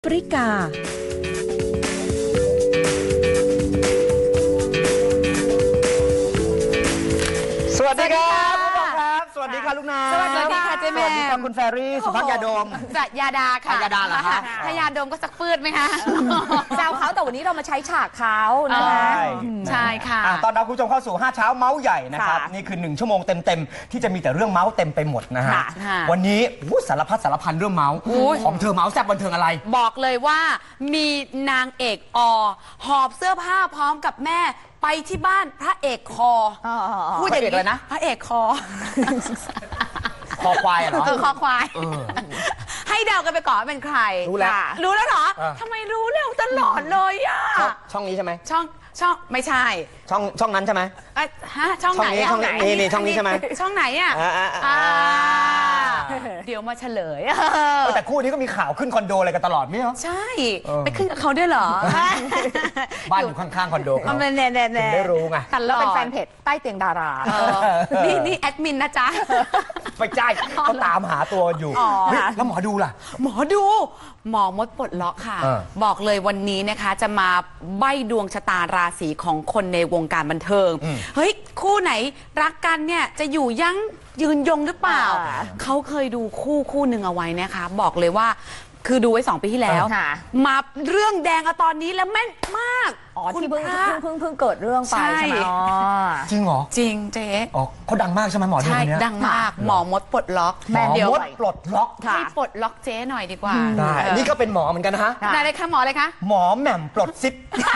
ริกาสวัสดีครับคุณผู้ชมครับสวัสดีค่ะลูกน้ำสวัสดีค่ะเจ๊แม่สวัสดีค่ะคุณแฟรี่สุภักยาดมจะยาดาค่ะยาดาเหรอคะถ้ายาดมก็สักฟืดไหมคะแซวเขาแต่วันนี้เรามาใช้ฉากเขานะคะใช่ค่ะตอนรับคุณผู้ชมเข้าสู่5เช้าเมาส์ใหญ่นะครับนี่คือ1ชั่วโมงเต็มๆที่จะมีแต่เรื่องเมาส์เต็มไปหมดนะฮะวันนี้สารพัดสารพันเรื่องเมาส์ของเธอเมาส์แซ่บบันเทิงอะไรบอกเลยว่ามีนางเอกหอบเสื้อผ้าพร้อมกับแม่ไปที่บ้านพระเอกคอพูดอย่างนี้เลยนะพระเอกคอคอควายเหรอคอควายให้เดากันไปก่อนว่าเป็นใครรู้แล้วเหรอทำไมรู้เร็วตลอดเลยอ่ะช่องนี้ใช่ไหมช่องไม่ใช่ช่องนั้นใช่ไหมช่องไหนนี่ช่องนี้ใช่ไหมช่องไหนอ่ะเดี๋ยวมาเฉลยแต่คู่นี้ก็มีข่าวขึ้นคอนโดอะไรกันตลอดไม่เหรอใช่ไปขึ้นกับเขาด้วยเหรอบ้านอยู่ข้างๆคอนโดเขาถึงได้รู้ไงแล้วเป็นแฟนเพจใต้เตียงดารานี่แอดมินนะจ๊ะไปจ่ายเขาตามหาตัวอยู่แล้วหมอดูล่ะหมอมดปลดล็อกค่ะบอกเลยวันนี้นะคะจะมาใบ้ดวงชะตาราศีของคนในวงการบันเทิงเฮ้ยคู่ไหนรักกันเนี่ยจะอยู่ยั้งยืนยงหรือเปล่าเขาเคยดูคู่หนึ่งเอาไว้นะคะบอกเลยว่าคือดูไว้2 ปีที่แล้วมาเรื่องแดงตอนนี้แล้วแม่นมากที่เพิ่งเกิดเรื่องไปใช่ไหมจริงเหรอจริงเจ๊เขาดังมากใช่ไหมหมอดูคนนี้ดังมากหมอมดปลดล็อกหมอมดปลดล็อกให้ปลดล็อกเจ๊หน่อยดีกว่าได้นี่ก็เป็นหมอเหมือนกันนะฮะไหนเลยคะหมอเลยคะหมอแหม่มปลดซิป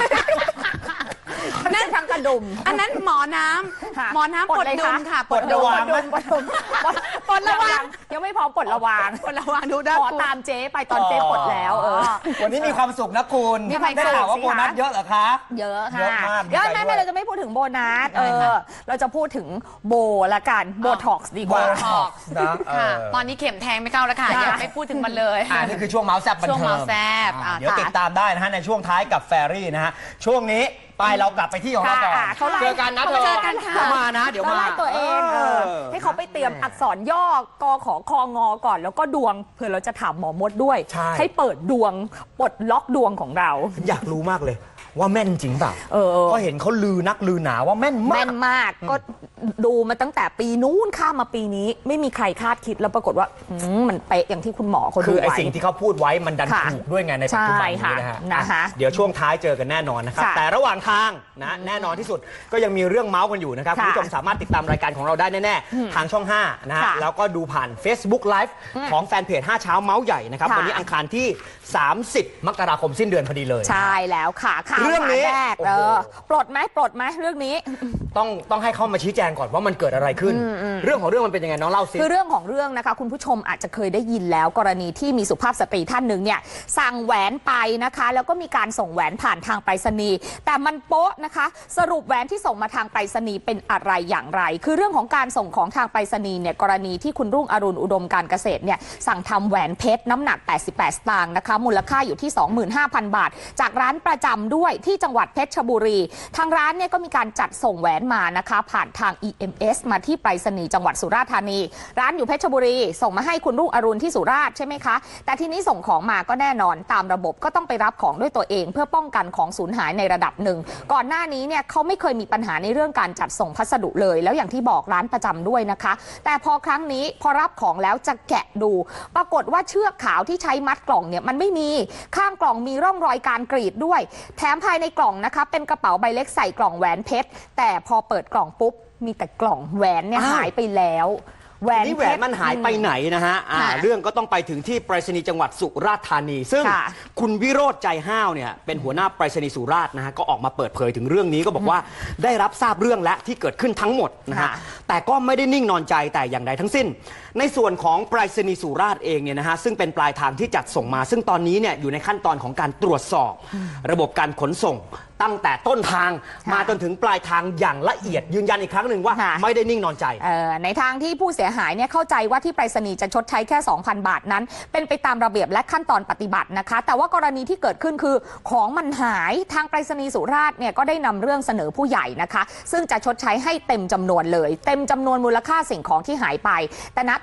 นั่นทางกระดุมอันนั้นหมอน้ำปลดดุมค่ะปลดระวังปลดระวังยังไม่พร้อมปลดระวังดูได้ขอตามเจ๊ไปตอนเจ๊ปลดแล้ววันนี้มีความสุขนะคุณได้ข่าวว่าโบนัสเยอะเหรอคะเยอะค่ะเยอะไม่เราจะไม่พูดถึงโบนัสเราจะพูดถึงโบละกันโบท็อกซ์ดีกว่าตอนนี้เข็มแทงไม่เข้าแล้วค่ะอย่าไม่พูดถึงมันเลยนี่คือช่วงเมาส์แซ่บบันเทิงช่วงเมาส์แซ่บเดี๋ยวติดตามได้นะฮะในช่วงท้ายกับแฟรี่นะฮะช่วงนี้ไปเรากลับไปที่ของเราก่อนเจอกันนะเธอมานะเดี๋ยวมาไล่ตัวเองให้เขาไปเตรียมอักษรย่อกขอคองอก่อนแล้วก็ดวงเผื่อเราจะถามหมอมดด้วยให้เปิดดวงปลดล็อกดวงของเราอยากรู้มากเลยว่าแม่นจริงเปล่าเพราะเห็นเขาลือนักลือหนาว่าแม่นมากก็ดูมาตั้งแต่ปีนู้นข้ามมาปีนี้ไม่มีใครคาดคิดแล้วปรากฏว่ามันเป๊ะอย่างที่คุณหมอเขาดูไว้คือไอ้สิ่งที่เขาพูดไว้มันดันถูกด้วยไงในปัจจุบันนี้นะฮะเดี๋ยวช่วงท้ายเจอกันแน่นอนนะครับแต่ระหว่างทางนะแน่นอนที่สุดก็ยังมีเรื่องเมาส์กันอยู่นะครับคุณผู้ชมสามารถติดตามรายการของเราได้แน่ๆทางช่อง5นะฮะแล้วก็ดูผ่าน Facebook Live ของแฟนเพจ5เช้าเมาส์ใหญ่นะครับวันนี้อังคารที่30 มกราคมสิ้นเดือนพอดีเลยใช่แล้วค่ะเรื่องนี้ปลดไหมเรื่องนี้ต้องให้เข้ามาชี้แจงก่อนว่ามันเกิดอะไรขึ้นเรื่องของเรื่องมันเป็นยังไงน้องเล่าสิคือเรื่องของเรื่องนะคะคุณผู้ชมอาจจะเคยได้ยินแล้วกรณีที่มีสุภาพสตรีท่านหนึ่งเนี่ยสั่งแหวนไปนะคะแล้วก็มีการส่งแหวนผ่านทางไปรษณีย์แต่มันโป๊ะนะคะสรุปแหวนที่ส่งมาทางไปรษณีย์เป็นอะไรอย่างไรคือเรื่องของการส่งของทางไปรษณีย์เนี่ยกรณีที่คุณรุ่งอรุณอุดมการเกษตรเนี่ยสั่งทำแหวนเพชรน้ำหนัก88 สตางค์นะคะมูลค่าอยู่ที่ 25,000 บาทจากร้านประจำด้วยที่จังหวัดเพชรบุรีทางร้านเนี่ยก็มีการจัดส่งแหวนมานะคะผ่านทาง EMS มาที่ไปรษณีย์จังหวัดสุราษฎร์ธานีร้านอยู่เพชรบุรีส่งมาให้คุณรุ่งอรุณที่สุราษฎร์ใช่ไหมคะแต่ทีนี้ส่งของมาก็แน่นอนตามระบบก็ต้องไปรับของด้วยตัวเองเพื่อป้องกันของสูญหายในระดับหนึ่งก่อนหน้านี้เนี่ยเขาไม่เคยมีปัญหาในเรื่องการจัดส่งพัสดุเลยแล้วอย่างที่บอกร้านประจำด้วยนะคะแต่พอครั้งนี้พอรับของแล้วจะแกะดูปรากฏว่าเชือกขาวที่ใช้มัดกล่องเนี่ยมันไม่มีข้างกล่องมีร่องรอยการกรีดด้วยแถมภายในกล่องนะคะเป็นกระเป๋าใบเล็กใส่กล่องแหวนเพชรแต่พอเปิดกล่องปุ๊บมีแต่กล่องแหวนเนี่ยหายไปแล้วแหวนมันหายไปไหนนะฮะเรื่องก็ต้องไปถึงที่ไปรษณีย์จังหวัดสุราษฎร์ธานีซึ่งคุณวิโรจน์ใจห้าวเนี่ยเป็นหัวหน้าไปรษณีย์สุราษฎร์นะฮะก็ออกมาเปิดเผยถึงเรื่องนี้ก็บอกว่าได้รับทราบเรื่องและที่เกิดขึ้นทั้งหมดนะฮะแต่ก็ไม่ได้นิ่งนอนใจแต่อย่างใดทั้งสิ้นในส่วนของไปรษณีย์สุราษฎร์เองเนี่ยนะฮะซึ่งเป็นปลายทางที่จัดส่งมาซึ่งตอนนี้เนี่ยอยู่ในขั้นตอนของการตรวจสอบระบบการขนส่งตั้งแต่ต้นทางมาจนถึงปลายทางอย่างละเอียดยืนยันอีกครั้งหนึ่งว่าไม่ได้นิ่งนอนใจในทางที่ผู้เสียหายเนี่ยเข้าใจว่าที่ไปรษณีย์จะชดใช้แค่ 2,000 บาทนั้นเป็นไปตามระเบียบและขั้นตอนปฏิบัตินะคะแต่ว่ากรณีที่เกิดขึ้นคือของมันหายทางไปรษณีย์สุราษฎร์เนี่ยก็ได้นำเรื่องเสนอผู้ใหญ่นะคะซึ่งจะชดใช้ให้เต็มจำนวนเลยเต็มจำนวนมูลค่าสิ่งของที่หายไปแต่ณ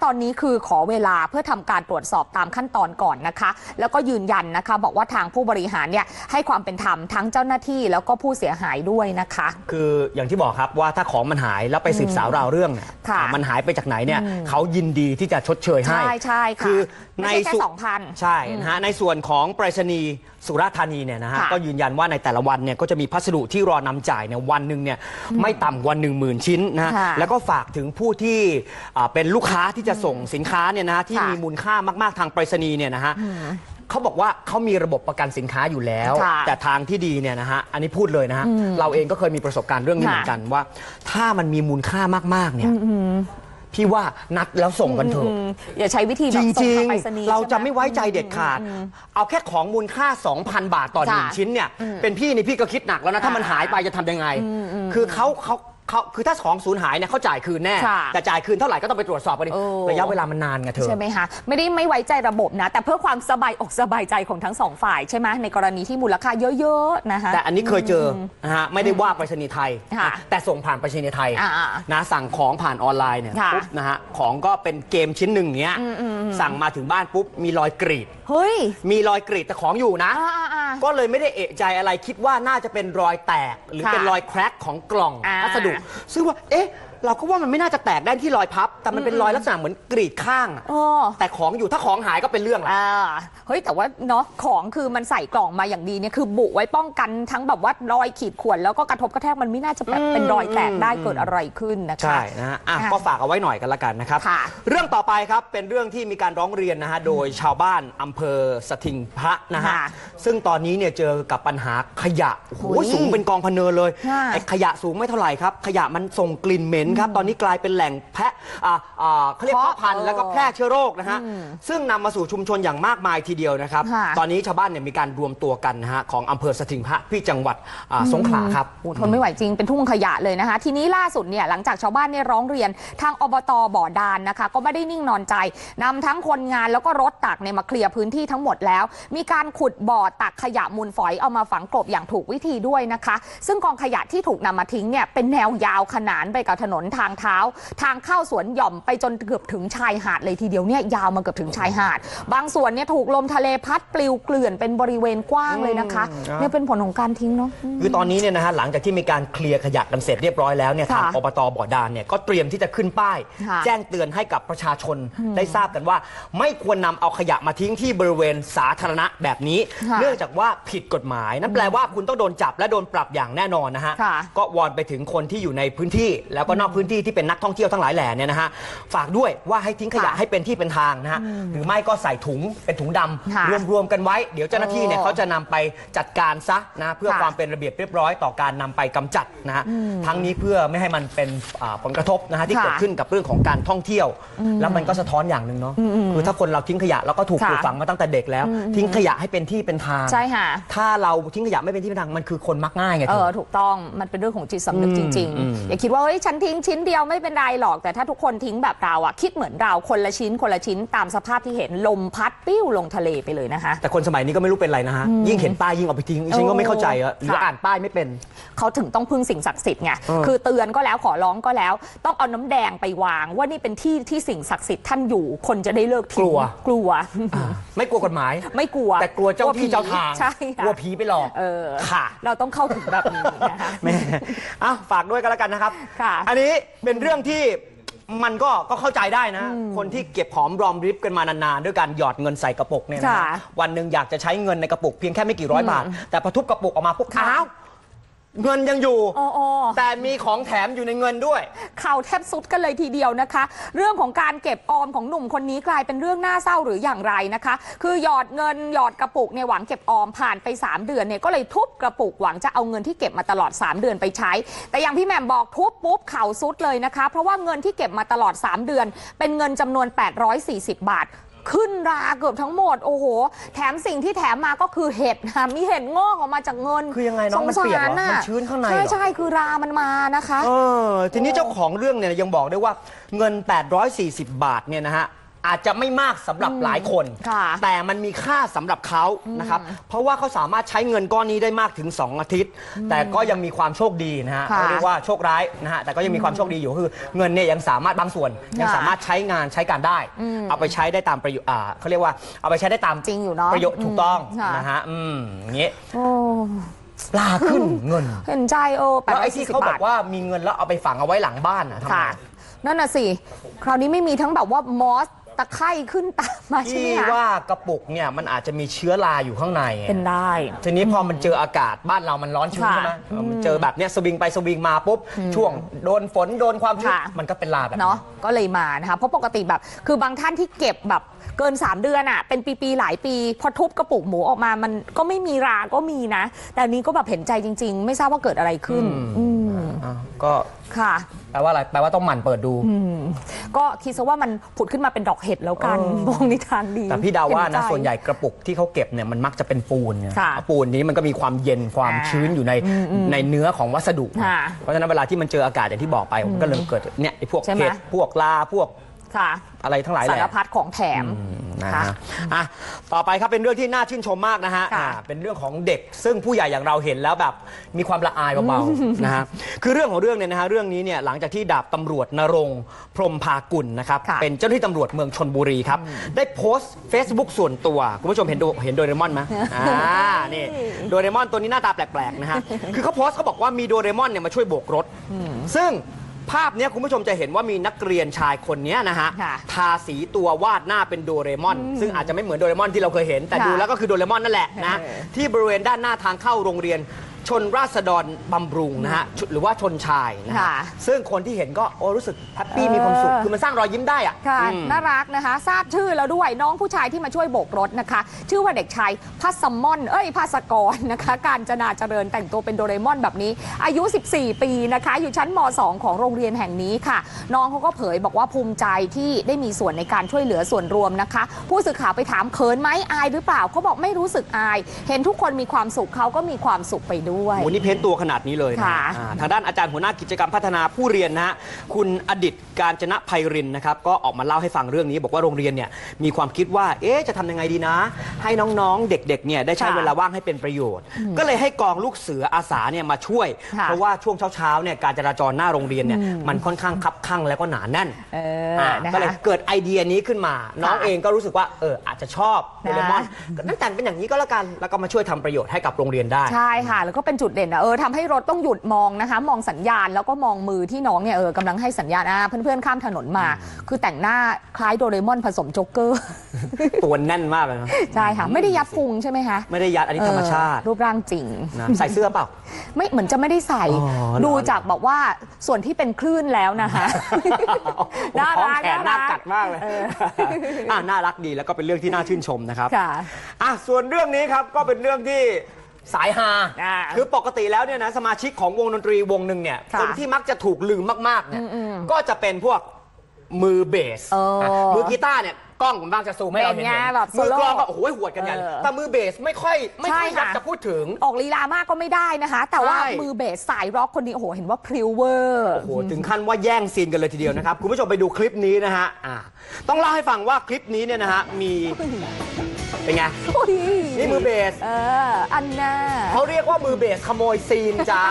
ตอนนี้คือขอเวลาเพื่อทำการตรวจสอบตามขั้นตอนก่อนนะคะแล้วก็ยืนยันนะคะบอกว่าทางผู้บริหารเนี่ยให้ความเป็นธรรมทั้งเจ้าหน้าที่แล้วก็ผู้เสียหายด้วยนะคะคืออย่างที่บอกครับว่าถ้าของมันหายแล้วไปสืบสาวราวเรื่องเนี่ยมันหายไปจากไหนเนี่ยเขายินดีที่จะชดเชยให้ใช่ค่ะคือในแค่2,000 ใช่นะฮะในส่วนของไปรษณีย์สุราษฎร์ธานีเนี่ยนะฮะก็ยืนยันว่าในแต่ละวันเนี่ยก็จะมีพัสดุที่รอนำจ่ายเนี่ยวันหนึ่งเนี่ยไม่ต่ำกว่า 10,000 ชิ้นนะฮะแล้วก็ฝากถึงผู้ที่เป็นลูกค้าที่จะส่งสินค้าเนี่ยนะที่มีมูลค่ามากๆทางไปรษณีย์เนี่ยนะฮะเขาบอกว่าเขามีระบบประกันสินค้าอยู่แล้วแต่ทางที่ดีเนี่ยนะฮะอันนี้พูดเลยนะฮะเราเองก็เคยมีประสบการณ์เรื่องนี้เหมือนกันว่าถ้ามันมีมูลค่ามากๆเนี่ยพี่ว่านัดแล้วส่งกันเถอะอย่าใช้วิธีแบบส่งทางไปรษณีย์เราจะไม่ไว้ใจเด็ดขาดเอาแค่ของมูลค่า 2,000 บาทต่อ1ชิ้นเนี่ยเป็นพี่นี่พี่ก็คิดหนักแล้วนะถ้ามันหายไปจะทำยังไงคือเขาคือถ้าของสูญหายเนี่ยเขาจ่ายคืนแน่แต่จ่ายคืนเท่าไหร่ก็ต้องไปตรวจสอบกันดิระยะเวลามันนานไงเธอใช่ไหมคะไม่ได้ไม่ไว้ใจระบบนะแต่เพื่อความสบายอกสบายใจของทั้งสองฝ่ายใช่ไหมในกรณีที่มูลค่าเยอะๆนะคะแต่อันนี้เคยเจอนะฮะไม่ได้ว่าไปรษณีย์ไทยแต่ส่งผ่านไปรษณีย์ไทยนะสั่งของผ่านออนไลน์เนี่ยปุ๊บนะฮะของก็เป็นเกมชิ้นหนึ่งเนี้ยสั่งมาถึงบ้านปุ๊บมีรอยกรีดเฮ้ยมีรอยกรีดแต่ของอยู่นะก็เลยไม่ได้เอะใจอะไรคิดว่าน่าจะเป็นรอยแตกหรือเป็นรอยแคร็กของกล่องพัสดุซึ่งว่าเราก็ว่ามันไม่น่าจะแตกได้ที่รอยพับแต่มันเป็นรอยลักษณะเหมือนกรีดข้างแต่ของอยู่ถ้าของหายก็เป็นเรื่องละเฮ้ยแต่ว่าเนาะของคือมันใส่กล่องมาอย่างดีเนี่ยคือบุไว้ป้องกันทั้งแบบว่ารอยขีดข่วนแล้วก็กระทบกระแทกมันไม่น่าจะแบบเป็นรอยแตกได้เกิดอะไรขึ้นนะคะใช่นะฮะก็ฝากเอาไว้หน่อยกันละกันนะครับเรื่องต่อไปครับเป็นเรื่องที่มีการร้องเรียนนะฮะโดยชาวบ้านอำเภอสถิงพระนะฮะซึ่งตอนนี้เนี่ยเจอกับปัญหาขยะโอ้ยสูงเป็นกองพะเนินเลยไอ้ขยะสูงไม่เท่าไหร่ครับขยะมันส่งกลิ่นเหม็นครับตอนนี้กลายเป็นแหล่งแพะเขาเรียกเพาะพันธุ์แล้วก็แพร่เชื้อโรคนะฮะซึ่งนำมาสู่ชุมชนอย่างมากมายทีเดียวนะครับตอนนี้ชาวบ้านเนี่ยมีการรวมตัวกันนะฮะของอำเภอสถิงพระที่จังหวัดสงขลาครับทนไม่ไหวจริงเป็นทุ่งขยะเลยนะคะทีนี้ล่าสุดเนี่ยหลังจากชาวบ้านเนี่ยร้องเรียนทางอบต.บ่อดานนะคะก็ไม่ได้นิ่งนอนใจนำทั้งคนงานแล้วก็รถตักเนี่ยมาเคลียร์พื้นที่ทั้งหมดแล้วมีการขุดบ่อตักขยะมูลฝอยเอามาฝังกลบอย่างถูกวิธีด้วยนะคะซึ่งกองขยะที่ถูกนำมาทิ้งเนี่ยเป็นแนวยาวขนานไปกับถนนทางเท้าทางเข้าสวนหย่อมไปจนเกือบถึงชายหาดเลยทีเดียวเนี่ยยาวมาเกือบถึงชายหาดบางส่วนเนี่ยถูกลมทะเลพัดปลิวเกลื่อนเป็นบริเวณกว้างเลยนะคะเนี่ยเป็นผลของการทิ้งเนาะคือตอนนี้เนี่ยนะฮะหลังจากที่มีการเคลียร์ขยะกันเสร็จเรียบร้อยแล้วเนี่ยทางอบต.บ่อดานเนี่ยก็เตรียมที่จะขึ้นป้ายแจ้งเตือนให้กับประชาชนได้ทราบกันว่าไม่ควรนำเอาขยะมาทิ้งที่บริเวณสาธารณะแบบนี้เนื่องจากว่าผิดกฎหมายนั่นแปลว่าคุณต้องโดนจับและโดนปรับอย่างแน่นอนนะฮะก็วอนไปถึงคนที่อยู่ในพื้นที่แล้วก็นอกพื้นที่ที่เป็นนักท่องเที่ยวทั้งหลายแหล่เนี่ยนะฮะฝากด้วยว่าให้ทิ้งขยะให้เป็นที่เป็นทางนะฮะหรือไม่ก็ใส่ถุงเป็นถุงดำรวมกันไว้เดี๋ยวเจ้าหน้าที่เนี่ยเขาจะนำไปจัดการซะนะเพื่อความเป็นระเบียบเรียบร้อยต่อการนำไปกำจัดนะฮะทั้งนี้เพื่อไม่ให้มันเป็นผลกระทบนะฮะที่เกิดขึ้นกับเรื่องของการท่องเที่ยวแล้วมันก็สะท้อนอย่างหนึ่งเนาะคือถ้าคนเราทิ้งขยะเราก็ถูกปลูกฝังมาตั้งแต่เด็กแล้วทิ้งขยะให้เป็นที่เป็นทางใช่ค่ะถ้าเราทิ้งขยะไม่เป็นที่เป็นทางมันคือคนมักง่ายไงถูกต้องมันเป็นเรื่องของจิตสำนึกจริงๆอย่าคิดว่าเฮ้ยฉันทิ้งชิ้นเดียวไม่เป็นไรหรอกแต่ถ้าทุกคนทิ้งแบบเราคิดเหมือนเราคนละชิ้นตามสภาพที่เห็นลมพัดปิ้วลงทะเลไปเลยนะคะแต่คนสมัยนี้ก็ไม่รู้เป็นไรนะฮะยิ่งเห็นป้ายยิ่งเอาไปทิ้งฉันก็ไม่เข้าใจหรืออ่านป้ายไม่เป็นเขาถึงต้องพึ่งสิ่งศักดิ์สิทธิ์ไงคือเตือนก็แล้วขอร้องก็แล้วต้องเอาน้ำแดงไปวางว่านี่เป็นที่ที่สิ่งศักดิ์สิทธิ์ท่านอยู่คนจะได้เลิกทิ้งกลัวไม่กลัวกฎหมายไม่กลัวแต่กลัวเจ้าที่เจ้าทางใช่กลัวผีไปหลอกค่ะเราต้องเข้าถึงแบบนี้นะคะแม่ฝากด้วยกันแล้วกันนะครับอันนี้เป็นเรื่องที่มันก็เข้าใจได้นะคนที่เก็บหอมรอมริบกันมานานๆด้วยการหยอดเงินใส่กระปุกเนี่ยนะวันหนึ่งอยากจะใช้เงินในกระปุกเพียงแค่ไม่กี่ร้อยบาทแต่พอทุบกระปุกออกมาปุ๊บอ้าวเงินยังอยู่แต่มีของแถมอยู่ในเงินด้วยข่าวแทบสุดกันเลยทีเดียวนะคะเรื่องของการเก็บออมของหนุ่มคนนี้กลายเป็นเรื่องน่าเศร้าหรืออย่างไรนะคะคือหยอดเงินหยอดกระปุกในหวังเก็บออมผ่านไป3เดือนเนี่ยก็เลยทุบกระปุกหวังจะเอาเงินที่เก็บมาตลอด3เดือนไปใช้แต่อย่างพี่แหม่มบอกทุบปุ๊บเข่าสุดเลยนะคะเพราะว่าเงินที่เก็บมาตลอด3เดือนเป็นเงินจำนวน840 บาทขึ้นราเกือบทั้งหมดโอ้โหแถมสิ่งที่แถมมาก็คือเห็ดค่ะมีเห็ดงอกออกมาจากเงินคือยังไงน้องมันเปียกเหรอมันชื้นข้างในเหรอใช่คือรามันมานะคะทีนี้เจ้าของเรื่องเนี่ยยังบอกได้ว่าเงิน840 บาทเนี่ยนะฮะอาจจะไม่มากสำหรับหลายคน แต่มันมีค่าสำหรับเขานะครับเพราะว่าเขาสามารถใช้เงินก้อนนี้ได้มากถึง2 อาทิตย์ แต่ก็ยังมีความโชคดีนะฮะเรียกว่าโชคร้ายนะฮะแต่ก็ยังมีความโชคดีอยู่คือเงินเนี่ยยังสามารถบางส่วนยังสามารถใช้งานใช้การได้เอาไปใช้ได้ตามประโยชน์เขาเรียกว่าเอาไปใช้ได้ตามจริงอยู่เนาะประโยชน์ถูกต้องนะฮะอย่างนี้ปลาขึ้นเงินเห็นใจแล้วไอ้ที่เขาบอกว่ามีเงินแล้วเอาไปฝังเอาไว้หลังบ้านทำไมนั่นน่ะสิคราวนี้ไม่มีทั้งแบบว่ามอสตะไคร่ขึ้นตามมาใช่ไหมคะที่ว่ากระปุกเนี่ยมันอาจจะมีเชื้อราอยู่ข้างในเป็นได้ทีนี้พอมันเจออากาศบ้านเรามันร้อนชื้นใช่ไหมมันเจอแบบเนี้ยสวิงไปสวิงมาปุ๊บช่วงโดนฝนโดนความชื้นมันก็เป็นราแบบเนาะก็เลยมานะคะเพราะปกติแบบคือบางท่านที่เก็บแบบเกิน3 เดือนอ่ะเป็นปีๆหลายปีพอทุบกระปุกหมูออกมามันก็ไม่มีราก็มีนะแต่นี้ก็แบบเห็นใจจริงๆไม่ทราบว่าเกิดอะไรขึ้นก็ค่ะแปลว่าอะไรแปลว่าต้องหมั่นเปิดดูก็คิดซะว่ามันผุดขึ้นมาเป็นดอกเห็ดแล้วกันมองในทางดีแต่พี่ดาว่านะส่วนใหญ่กระปุกที่เขาเก็บเนี่ยมันมักจะเป็นปูนปูนนี้มันก็มีความเย็นความชื้นอยู่ในเนื้อของวัสดุเพราะฉะนั้นเวลาที่มันเจออากาศอย่างที่บอกไปมันก็เลยเกิดเนี่ยไอ้พวกเห็ดพวกลาพวกอะไรทั้งหลายแหละสารพัดของแถมนะต่อไปครับเป็นเรื่องที่น่าชื่นชมมากนะฮะเป็นเรื่องของเด็กซึ่งผู้ใหญ่อย่างเราเห็นแล้วแบบมีความละอายเบาๆนะฮะคือเรื่องของเรื่องเนี่ยนะฮะเรื่องนี้เนี่ยหลังจากที่ดาบตำรวจณรงค์พรหมพากุลนะครับเป็นเจ้าหน้าที่ตำรวจเมืองชลบุรีครับได้โพสต์ Facebook ส่วนตัวคุณผู้ชมเห็นโดเรมอนไหมนี่โดเรมอนตัวนี้หน้าตาแปลกๆนะฮะคือเขาโพสต์เขาบอกว่ามีโดเรมอนเนี่ยมาช่วยโบกรถซึ่งภาพนี้คุณผู้ชมจะเห็นว่ามีนักเรียนชายคนนี้นะฮะทาสีตัววาดหน้าเป็นโดเรมอนซึ่งอาจจะไม่เหมือนโดเรมอนที่เราเคยเห็นแต่ดูแล้วก็คือโดเรมอนนั่นแหละนะที่บริเวณด้านหน้าทางเข้าโรงเรียนชนราษฎรบำรุงนะฮะหรือว่าชนชายนะฮะซึ่งคนที่เห็นก็รู้สึกแฮปปี้มีความสุขคือมันสร้างรอยยิ้มได้อ่ะน่ารักนะคะทราบชื่อแล้วด้วยน้องผู้ชายที่มาช่วยโบกรถนะคะชื่อว่าเด็กชายพัสมอนภาสกรนะคะการจนาเจริญแต่งตัวเป็นโดเรมอนแบบนี้อายุ 14 ปีนะคะอยู่ชั้นม.2 ของโรงเรียนแห่งนี้ค่ะน้องเขาก็เผยบอกว่าภูมิใจที่ได้มีส่วนในการช่วยเหลือส่วนรวมนะคะผู้สื่อข่าวไปถามเขินไหมอายหรือเปล่าเขาบอกไม่รู้สึกอายเห็นทุกคนมีความสุขเขาก็มีความสุขไปด้วยวันนี้เพ้นตัวขนาดนี้เลยนะทางด้านอาจารย์หัวหน้ากิจกรรมพัฒนาผู้เรียนนะฮะคุณอดิตการจนะไพรินนะครับก็ออกมาเล่าให้ฟังเรื่องนี้บอกว่าโรงเรียนเนี่ยมีความคิดว่าจะทำยังไงดีนะให้น้องๆเด็กๆเนี่ยได้ใช้เวลาว่างให้เป็นประโยชน์ก็เลยให้กองลูกเสืออาสาเนี่ยมาช่วยเพราะว่าช่วงเช้าๆเนี่ยการจราจรหน้าโรงเรียนเนี่ยมันค่อนข้างคับคั่งแล้วก็หนาแน่นก็เลยเกิดไอเดียนี้ขึ้นมาน้องเองก็รู้สึกว่าอาจจะชอบโดเรมอนนั่นแต่งเป็นอย่างนี้ก็แล้วกันแล้วก็มาช่วยทำประโยชน์ให้กับโรงเรียนได้ใช่ค่ะแล้วก็เป็นจุดเด่นนะทำให้รถต้องหยุดมองนะคะมองสัญญาณแล้วก็มองมือที่น้องเนี่ยกำลังให้สัญญาณเพื่อนๆข้ามถนนมาคือแต่งหน้าคล้ายโดเรมอนผสมโจ๊กเกอร์ตัวแน่นมากเลยนะใช่ค่ะไม่ได้ยัดพุงใช่ไหมคะไม่ได้ยัดอันนี้ธรรมชาติรูปร่างจริงใส่เสื้อเปล่าไม่เหมือนจะไม่ได้ใส่ดูจากบอกว่าส่วนที่เป็นคลื่นแล้วนะคะน่ารักน่ากัดมากเลยน่ารักดีแล้วก็เป็นเรื่องที่น่าชื่นชมนะครับส่วนเรื่องนี้ครับก็เป็นเรื่องที่สายฮาคือปกติแล้วเนี่ยนะสมาชิกของวงดนตรีวงหนึ่งเนี่ยคนที่มักจะถูกลืมมากๆเนี่ยก็จะเป็นพวกมือเบสมือกีตาร์เนี่ยกล้องผมบ้างจะซูมให้เราเห็นมือกลองก็โอ้โหหวดกันใหญ่แต่มือเบสไม่ค่อยอยากจะพูดถึงออกลีลามากก็ไม่ได้นะคะแต่ว่ามือเบสสายร็อกคนนี้โอ้โหเห็นว่าพริ้วเวอร์โอ้โหถึงขั้นว่าแย่งซีนกันเลยทีเดียวนะครับคุณผู้ชมไปดูคลิปนี้นะฮะต้องเล่าให้ฟังว่าคลิปนี้เนี่ยนะฮะมีเป็นไงนี่มือเบสอันน่าเขาเรียกว่ามือเบสขโมยซีนจ้า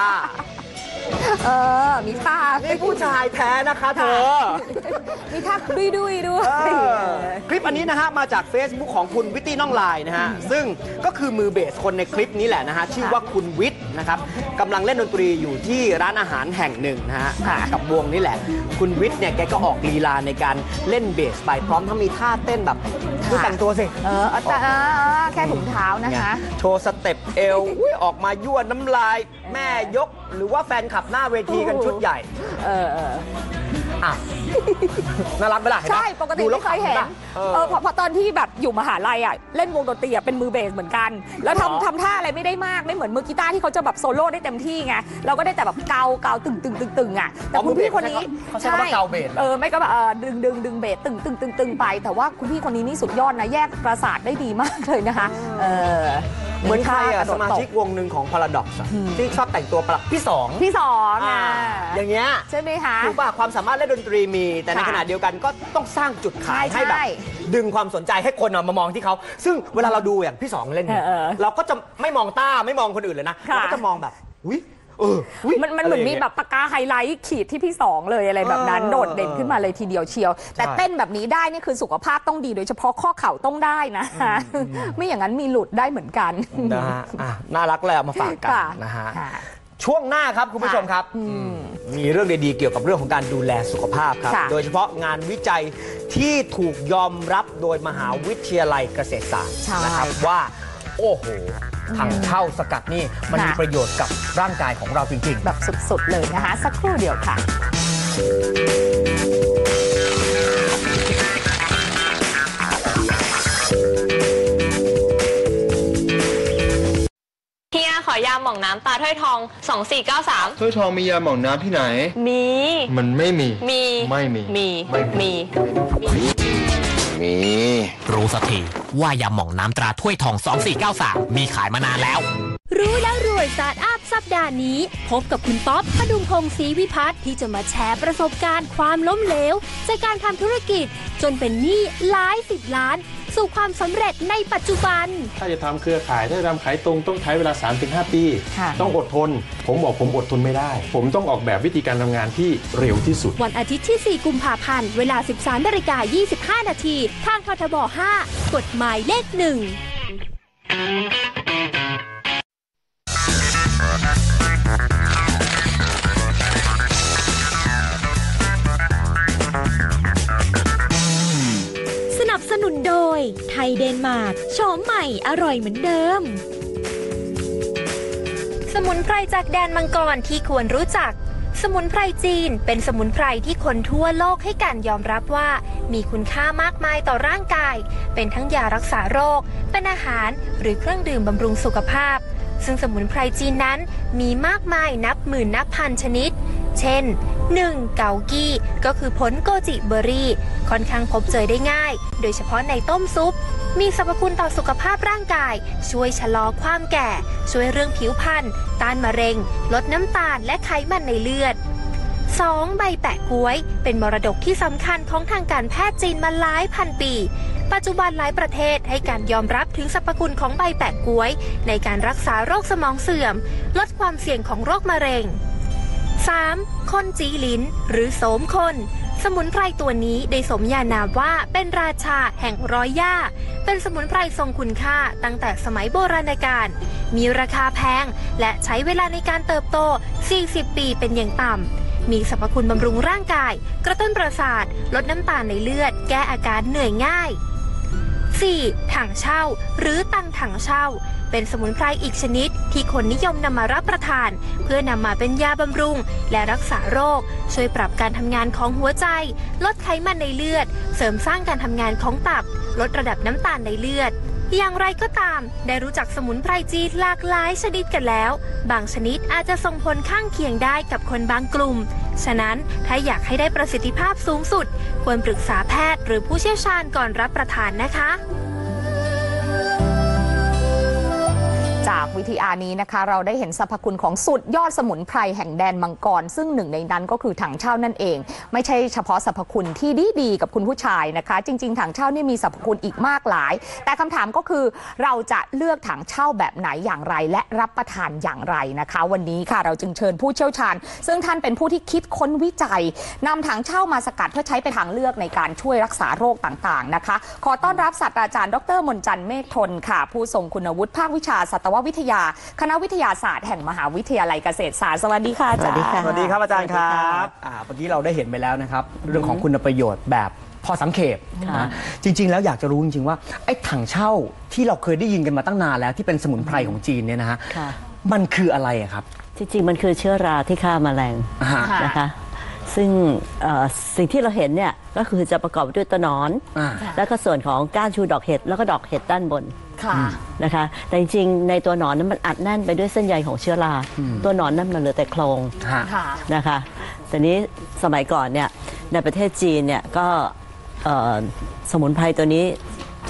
มีท่านี่ผู้ชายแท้นะคะเธอมีท่าด้วยคลิปอันนี้นะฮะมาจาก Facebook ของคุณวิตตี้น้องลายนะฮะซึ่งก็คือมือเบสคนในคลิปนี้แหละนะฮะชื่อว่าคุณวิทย์นะครับกำลังเล่นดนตรีอยู่ที่ร้านอาหารแห่งหนึ่งนะฮะกับวงนี่แหละคุณวิทย์เนี่ยแกก็ออกลีลาในการเล่นเบสไปพร้อมทั้งมีท่าเต้นแบบคือแต่งตัวสิแค่ถุงเท้านะคะโชว์สเต็ปเอวออกมายั่วน้ำลายแม่ยกหรือว่าแฟนขับหน้าเวทีกันชุดใหญ่น่ารักไหมล่ะใช่ปกติไม่เคยเห็นพอตอนที่แบบอยู่มหาลัยเล่นวงดนตรีเป็นมือเบสเหมือนกันแล้วทำท่าอะไรไม่ได้มากไม่เหมือนมือกีตาร์ที่เขาจะแบบโซโล่ได้เต็มที่ไงเราก็ได้แต่แบบเกาตึงแต่คุณพี่คนนี้ใช่เกาเบสไม่ก็แบบดึงเบสตึงไปแต่ว่าคุณพี่คนนี้นี่สุดยอดนะแยกประสาทได้ดีมากเลยนะคะเหมือนใครกอะระโดสดมาตกชิกวงหนึ่งของ Paradox อะที่ชอบแต่งตัวประหลาดพี่สองพี่สองอ่ะอย่างเงี้ยใช่ไหมคะถูกป่ะความสามารถเล่นดนตรีมี แต่ในค่ะขณะเดียวกันก็ต้องสร้างจุดขายใช่ให้แบบใช่ดึงความสนใจให้คนมามองที่เขาซึ่งเวลาเราดูอย่างพี่สองเล่นเนี่ย เราก็จะไม่มองต้าไม่มองคนอื่นเลยนะค่ะเราก็จะมองแบบอุ๊ยอุ๊ยมันเหมือนมีแบบปากกาไฮไลท์ขีดที่พี่สองเลยอะไรแบบนั้น โดดเด่นขึ้นมาเลยทีเดียวเชียว แต่เต้นแบบนี้ได้นี่คือสุขภาพต้องดีโดยเฉพาะข้อเข่าต้องได้นะ ไม่อย่างนั้นมีหลุดได้เหมือนกันนะฮะน่ารักเลยเอามาฝากกันค่ะนะฮะค่ะช่วงหน้าครับคุณผู้ชมครับมีเรื่องดีๆเกี่ยวกับเรื่องของการดูแลสุขภาพครับค่ะโดยเฉพาะงานวิจัยที่ถูกยอมรับโดยมหาวิทยาลัยเกษตรศาสตร์ใช่นะครับว่าโอ้โหถังเช่าสกัดนี่มันมีค่ะประโยชน์กับร่างกายของเราจริงๆแบบสุดๆเลยนะคะ สักครู่เดียวค่ะเฮียขอยาหม่องน้ำตาถ้วยทอง 2493 ถ้วยทองมียาหม่องน้ำที่ไหนมีมันไม่มีมีไม่มีมีไม่มีมีรู้สักทีว่ายาหม่องน้ำตราถ้วยทอง 2493 มีขายมานานแล้วรู้แล้วรวยสตาร์ทอัพสัปดาห์นี้ พบกับคุณป๊อปพดุงพงศ์ศรีวิพัฒน์ที่จะมาแชร์ประสบการณ์ความล้มเหลวจากการทำธุรกิจ จนเป็นหนี้หลาย10 ล้าน สู่ความสำเร็จในปัจจุบันถ้าจะทำเครือข่ายถ้าจะทำขายตรงต้องใช้เวลา 3-5 ปีค่ะต้องอดทน ผมบอกผมอดทนไม่ได้ ผมต้องออกแบบวิธีการทำงานที่เร็วที่สุดวันอาทิตย์ที่ 4 กุมภาพันธ์ เวลา 13:25 นาทีทางททบ 5 กฎหมายเลข 1สนับสนุนโดยไทยเดนมาร์กโฉมใหม่อร่อยเหมือนเดิม สมุนไพรจากแดนมังกรที่ควรรู้จัก สมุนไพรจีนเป็นสมุนไพรที่คนทั่วโลกให้การยอมรับว่ามีคุณค่ามากมายต่อร่างกาย เป็นทั้งยารักษาโรค เป็นอาหารหรือเครื่องดื่มบำรุงสุขภาพ ซึ่งสมุนไพรจีนนั้นมีมากมายนับหมื่นนับพันชนิด เช่น 1. เกากี้ก็คือผลโกจิเบอร์รี่ ค่อนข้างพบเจอได้ง่าย โดยเฉพาะในต้มซุป มีสรรพคุณต่อสุขภาพร่างกาย ช่วยชะลอความแก่ ช่วยเรื่องผิวพรรณ ต้านมะเร็ง ลดน้ำตาลและไขมันในเลือด 2. ใบแปะก๊วย เป็นมรดกที่สำคัญของทางการแพทย์จีนมาหลายพันปี ปัจจุบันหลายประเทศให้การยอมรับถึงสรรพคุณของใบแปะก๊วย ในการรักษาโรคสมองเสื่อม ลดความเสี่ยงของโรคมะเร็ง 3. คนจีหลินหรือโสมคน สมุนไพรตัวนี้ได้สมญานามว่าเป็นราชาแห่งร้อยหญ้า เป็นสมุนไพรทรงคุณค่าตั้งแต่สมัยโบราณกาล มีราคาแพงและใช้เวลาในการเติบโต 40 ปีเป็นอย่างต่ำ มีสรรพคุณบำรุงร่างกาย กระตุ้นประสาท ลดน้ำตาลในเลือด แก้อาการเหนื่อยง่าย 4. ถังเช่าหรือตังถังเช่า เป็นสมุนไพรอีกชนิดที่คนนิยมนำมารับประทาน เพื่อนำมาเป็นยาบำรุง และรักษาโรค ช่วยปรับการทำงานของหัวใจ ลดไขมันในเลือด เสริมสร้างการทำงานของตับ ลดระดับน้ำตาลในเลือด อย่างไรก็ตาม ได้รู้จักสมุนไพรจีนหลากหลายชนิดกันแล้ว บางชนิดอาจจะส่งผลข้างเคียงได้กับคนบางกลุ่ม ฉะนั้นถ้าอยากให้ได้ประสิทธิภาพสูงสุด ควรปรึกษาแพทย์หรือผู้เชี่ยวชาญก่อนรับประทานนะคะจากวิทยานี้นะคะเราได้เห็นสรรพคุณของสุดยอดสมุนไพรแห่งแดนมังกรซึ่งหนึ่งในนั้นก็คือถังเช่านั่นเอง ไม่ใช่เฉพาะสรรพคุณที่ดีๆกับคุณผู้ชายนะคะ จริงๆถังเช่านี่มีสรรพคุณอีกมากหลาย แต่คำถามก็คือเราจะเลือกถังเช่าแบบไหนอย่างไรและรับประทานอย่างไรนะคะ วันนี้ค่ะเราจึงเชิญผู้เชี่ยวชาญ ซึ่งท่านเป็นผู้ที่คิดค้นวิจัยนำถังเช่ามาสกัดเพื่อใช้เป็นทางเลือกในการช่วยรักษาโรคต่างๆนะคะขอต้อนรับศาสตราจารย์ดร.มนจันทร์เมฆทนค่ะผู้ทรงคุณวุฒิภาควิชาสัตววิทยาคณะวิทยาศาสตร์แห่งมหาวิทยาลัยเกษตรศาสตร์สวัสดีค่ะอาจารย์สวัสดีครับอาจารย์ครับเมื่อกี้เราได้เห็นไปแล้วนะครับเรื่องของคุณประโยชน์แบบพอสังเขปนะจริงๆแล้วอยากจะรู้จริงๆว่าไอ้ถังเช่าที่เราเคยได้ยินกันมาตั้งนานแล้วที่เป็นสมุนไพรของจีนเนี่ยนะฮะมันคืออะไรครับจริงๆมันคือเชื้อราที่ฆ่าแมลงนะคะซึ่งสิ่งที่เราเห็นเนี่ยก็คือจะประกอบด้วยตัวหนอนแล้วก็ส่วนของก้านชูดอกเห็ดแล้วก็ดอกเห็ดด้านบนนะคะแต่จริงๆในตัวหนอนนั้นมันอัดแน่นไปด้วยเส้นใยของเชื้อราตัวหนอนนั้นมันเหลือแต่โครงนะคะแต่นี้สมัยก่อนเนี่ยในประเทศจีนเนี่ยก็สมุนไพรตัวนี้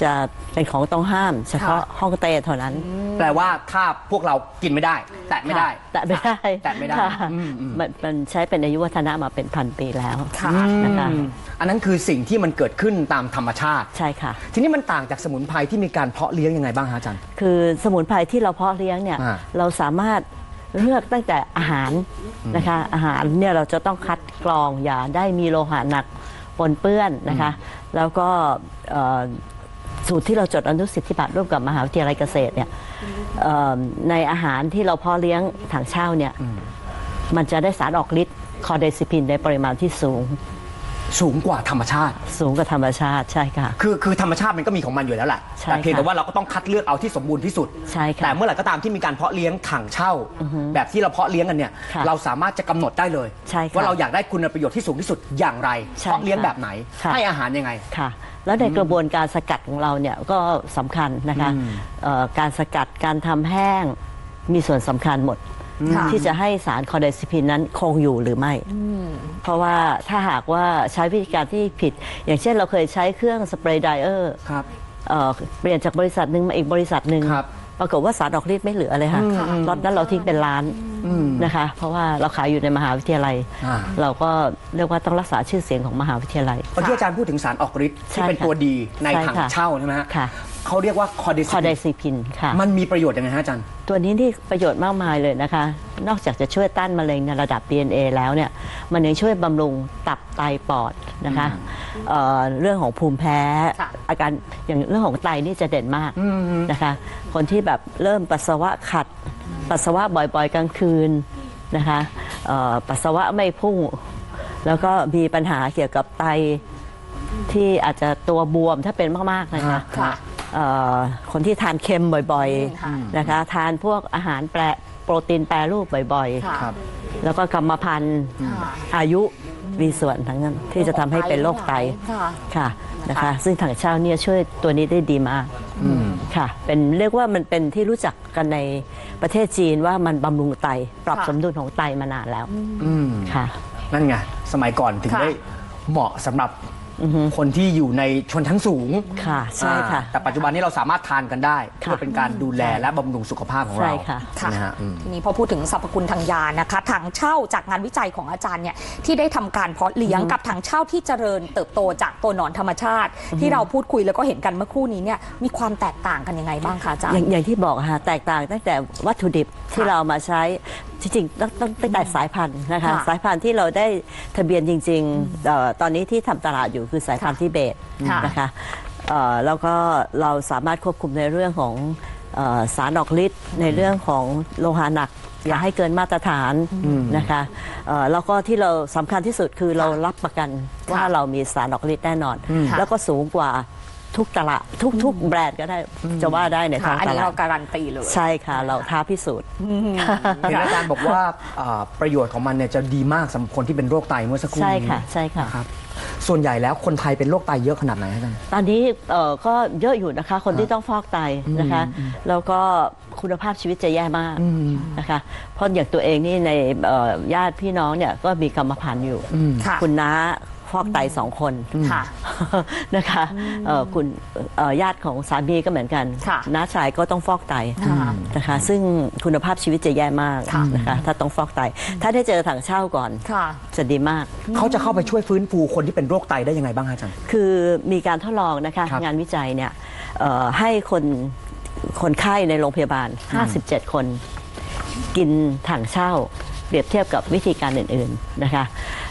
จะเป็นของต้องห้ามเฉพาะฮ่องเต้เท่านั้นแปลว่าถ้าพวกเรากินไม่ได้ แตะไม่ได้แตะไม่ได้แตะไม่ได้ค่ะมันใช้เป็นอายุวัฒนะมาเป็นพันปีแล้วนะคะอันนั้นคือสิ่งที่มันเกิดขึ้นตามธรรมชาติใช่ค่ะทีนี้มันต่างจากสมุนไพรที่มีการเพาะเลี้ยงยังไงบ้างฮะอาจารย์คือสมุนไพรที่เราเพาะเลี้ยงเนี่ยเราสามารถเลือกตั้งแต่อาหารนะคะอาหารเนี่ยเราจะต้องคัดกรองอย่าได้มีโลหะหนักปนเปื้อนนะคะแล้วก็สูตรที่เราจดอนุสิทธิบัตรร่วมกับมหาวิทยาลัยเกษตรเนี่ยในอาหารที่เราเพาะเลี้ยงถังเช่าเนี่ยมันจะได้สารออกฤทธิ์คอเดซิพินในปริมาณที่สูงกว่าธรรมชาติสูงกว่าธรรมชาติใช่ค่ะคือธรรมชาติมันก็มีของมันอยู่แล้วแหละแต่เพียงแต่ว่าเราก็ต้องคัดเลือกเอาที่สมบูรณ์ที่สุดใช่ค่ะแต่เมื่อไหร่ก็ตามที่มีการเพาะเลี้ยงถังเช่าแบบที่เราเพาะเลี้ยงกันเนี่ยเราสามารถจะกำหนดได้เลยว่าเราอยากได้คุณประโยชน์ที่สูงที่สุดอย่างไรเพาะเลี้ยงแบบไหนให้อาหารยังไงค่ะแล้วในกระบวนการสกัดของเราเนี่ยก็สำคัญนะคะการสกัดการทำแห้งมีส่วนสำคัญหมดที่จะให้สารคอเดซิพินนั้นคงอยู่หรือไม่เพราะว่าถ้าหากว่าใช้วิธีการที่ผิดอย่างเช่นเราเคยใช้เครื่องสเปรย์ไดเออร์เปลี่ยนจากบริษัทหนึ่งมาอีกบริษัทหนึ่งปรากฏว่าสารออกฤทธิ์ไม่เหลือเลยค่ะรถนั้นเราทิ้งเป็นล้านนะคะเพราะว่าเราขายอยู่ในมหาวิทยาลัยเราก็เรียกว่าต้องรักษาชื่อเสียงของมหาวิทยาลัยเมื่อกี้อาจารย์พูดถึงสารออกฤทธิ์ที่เป็นตัวดีในถังเช่าใช่ไหมฮะเขาเรียกว่าคอเดซิพินค่ะมันมีประโยชน์ยังไงฮะอาจารย์ตัวนี้ที่ประโยชน์มากมายเลยนะคะนอกจากจะช่วยต้านมะเร็งในระดับ DNA แล้วเนี่ยมันยังช่วยบำรุงตับไตปอดนะคะเรื่องของภูมิแพ้อาการอย่างเรื่องของไตนี่จะเด่นมากนะคะคนที่แบบเริ่มปัสสาวะขัดปัสสาวะบ่อยๆกลางคืนนะคะปัสสาวะไม่พุ่งแล้วก็มีปัญหาเกี่ยวกับไตที่อาจจะตัวบวมถ้าเป็นมากๆนะคะคนที่ทานเค็มบ่อยๆนะคะทานพวกอาหารโปรตีนแปรรูปบ่อยๆแล้วก็กรรมพันธุ์อายุมีส่วนทั้งนั้นที่จะทำให้เป็นโรคไตค่ะนะคะซึ่งถังเช่าเนี่ยช่วยตัวนี้ได้ดีมากค่ะเป็นเรียกว่ามันเป็นที่รู้จักกันในประเทศจีนว่ามันบำรุงไตปรับสมดุลของไตมานานแล้วค่ะนั่นไงสมัยก่อนถึงได้เหมาะสำหรับคนที่อยู่ในชนชั้นสูงค่ะใช่ค่ะแต่ปัจจุบันนี้เราสามารถทานกันได้เพื่อเป็นการดูแลและบำรุงสุขภาพของเราใช่ค่ะนะฮะทีนี้พอพูดถึงสรรพคุณทางยานะคะถังเช่าจากงานวิจัยของอาจารย์เนี่ยที่ได้ทำการเพาะเลี้ยงกับถังเช่าที่เจริญเติบโตจากตัวหนอนธรรมชาติที่เราพูดคุยแล้วก็เห็นกันเมื่อครู่นี้เนี่ยมีความแตกต่างกันยังไงบ้างคะอาจารย์อย่างที่บอกค่ะแตกต่างตั้งแต่วัตถุดิบที่เรามาใช้จริงๆต้องตั้งแต่สายพันธุ์นะคะสายพันธุ์ที่เราได้ทะเบียนจริงๆตอนนี้ที่ทำตลาดอยู่คือสายพันธุ์ทิเบตนะคะแล้วก็เราสามารถควบคุมในเรื่องของสารออกฤทธิ์ในเรื่องของโลหะหนักอย่าให้เกินมาตรฐานนะคะแล้วก็ที่เราสำคัญที่สุดคือเรารับประกันว่าเรามีสารออกฤทธิ์แน่นอนแล้วก็สูงกว่าทุกตลาดทุกแบรนด์ก็ได้จะว่าได้ในท้องตลาดอันนี้เราการันตีเลยใช่ค่ะเราท้าพิสูจน์เห็นอาจารย์บอกว่าประโยชน์ของมันเนี่ยจะดีมากสำหรับคนที่เป็นโรคไตเมื่อสักครู่ใช่ค่ะใช่ค่ะครับส่วนใหญ่แล้วคนไทยเป็นโรคไตเยอะขนาดไหนอาจารย์ตอนนี้ก็เยอะอยู่นะคะคนที่ต้องฟอกไตนะคะแล้วก็คุณภาพชีวิตจะแย่มากนะคะเพราะอย่างตัวเองนี่ในญาติพี่น้องเนี่ยก็มีกรรมพันธุ์อยู่คุณน้าฟอกไต2 คนนะคะคุณญาติของสามีก็เหมือนกันน้าชายก็ต้องฟอกไตนะคะซึ่งคุณภาพชีวิตจะแย่มากนะคะถ้าต้องฟอกไตถ้าได้เจอถังเช่าก่อนจะดีมากเขาจะเข้าไปช่วยฟื้นฟูคนที่เป็นโรคไตได้ยังไงบ้างอาจารย์คือมีการทดลองนะคะงานวิจัยเนี่ยให้คนไข้ในโรงพยาบาล57 คนกินถังเช่าเปรียบเทียบกับวิธีการอื่นๆนะคะ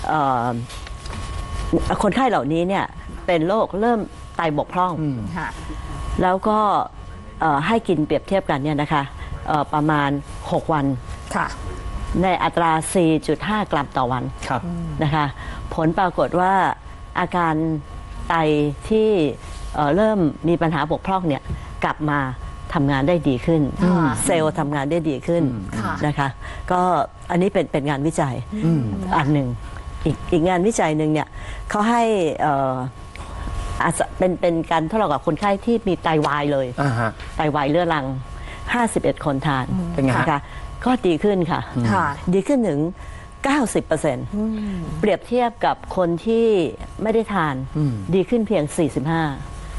คนไข้เหล่านี้เนี่ยเป็นโรคเริ่มไตบกพร่องแล้วก็ให้กินเปรียบเทียบกันเนี่ยนะคะประมาณ6 วันในอัตรา 4.5 กรัมต่อวันนะคะผลปรากฏว่าอาการไตที่เริ่มมีปัญหาบกพร่องเนี่ยกลับมาทำงานได้ดีขึ้นเซลล์ทำงานได้ดีขึ้นนะคะก็อันนี้เป็นงานวิจัยอันหนึ่งอีกงานวิจัยหนึ่งเนี่ยเขาให้เป็นการทดลองกับคนไข้ที่มีไตวายเลยไตวายเรื้อรัง51 คนทานนะคะก็ดีขึ้นค่ะดีขึ้นถึง 90%เปรียบเทียบกับคนที่ไม่ได้ทานดีขึ้นเพียง 45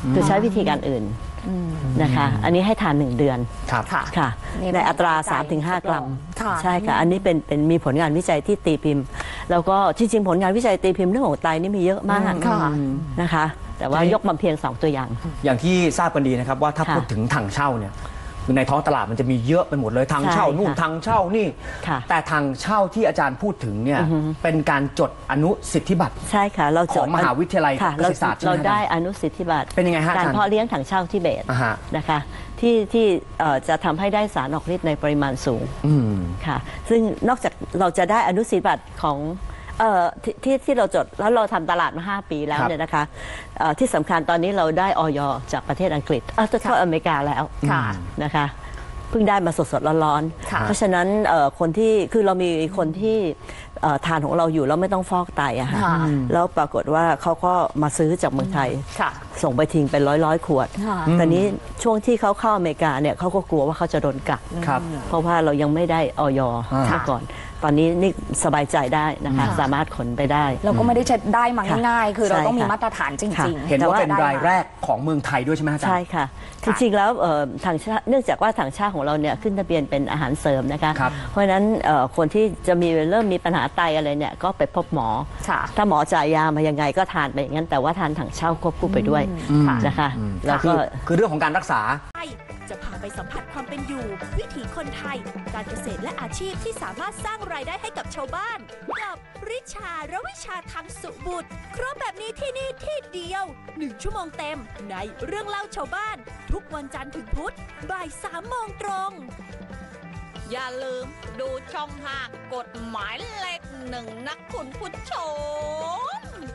คือใช้วิธีการอื่นนะคะ อันนี้ให้ทาน1 เดือนครับค่ะในอัตรา 3-5 กรัมใช่ค่ะอันนี้เป็นมีผลงานวิจัยที่ตีพิมพ์ แล้วก็จริงๆผลงานวิจัยตีพิมพ์เรื่องของไตนี่มีเยอะมากนะคะ แต่ว่ายกมาเพียง2 ตัวอย่างอย่างที่ทราบกันดีนะครับว่าถ้าพูดถึงถังเช่าเนี่ยคือในท้องตลาดมันจะมีเยอะไปหมดเลยถังเช่านู่นถังเช่านี่แต่ถังเช่าที่อาจารย์พูดถึงเนี่ยเป็นการจดอนุสิทธิบัตรใช่ค่ะเราของมหาวิทยาลัยเกษตรศาสตร์เราได้อนุสิทธิบัตรเป็นยังไงฮะการเพาะเลี้ยงถังเช่าทิเบตนะคะที่จะทำให้ได้สารออกฤทธิ์ในปริมาณสูงค่ะซึ่งนอกจากเราจะได้อนุสิทธิบัตรของที่เราจดแล้วเราทำตลาดมา5 ปีแล้วเนี่ยนะคะที่สำคัญตอนนี้เราได้อย.จากประเทศอังกฤษทั่วอเมริกาแล้วนะคะเพิ่งได้มาสดๆร้อนๆเพราะฉะนั้นคนที่คือเรามีคนที่ทานของเราอยู่แล้วไม่ต้องฟอกไตอะค่ะแล้วปรากฏว่าเขาก็มาซื้อจากเมืองไทยส่งไปทิ้งเป็นร้อยขวดตอนนี้ช่วงที่เขาเข้าอเมริกาเนี่ยเขาก็กลัวว่าเขาจะโดนกักเพราะว่าเรายังไม่ได้อย.เมื่อก่อนตอนนี้นี่สบายใจได้นะคะสามารถขนไปได้เราก็ไม่ได้ได้มาง่ายๆคือเราต้องมีมาตรฐานจริงๆเห็นว่าเป็นรายแรกของเมืองไทยด้วยใช่ไหมอาจารย์ใช่ค่ะจริงๆแล้วถังเนื่องจากว่าถังเช่าของเราเนี่ยขึ้นทะเบียนเป็นอาหารเสริมนะคะเพราะฉะนั้นคนที่จะเริ่มมีปัญหาไตอะไรเนี่ยก็ไปพบหมอถ้าหมอจ่ายยามายังไงก็ทานไปอย่างนั้นแต่ว่าทานถังเช่าควบคู่ไปด้วยนะคะแล้วก็คือเรื่องของการรักษาจะพาไปสัมผัสความเป็นอยู่วิถีคนไทยการเกษตรและอาชีพที่สามารถสร้างรายได้ให้กับชาวบ้านกับริชาระวิชาทางสุบุตรครบแบบนี้ที่นี่ที่เดียว1 ชั่วโมงเต็มในเรื่องเล่าชาวบ้านทุกวันจันทร์ถึงพุธบ่าย 3 โมงตรงอย่าลืมดูช่อง5กฎหมายเลข1นะคุณผู้ชม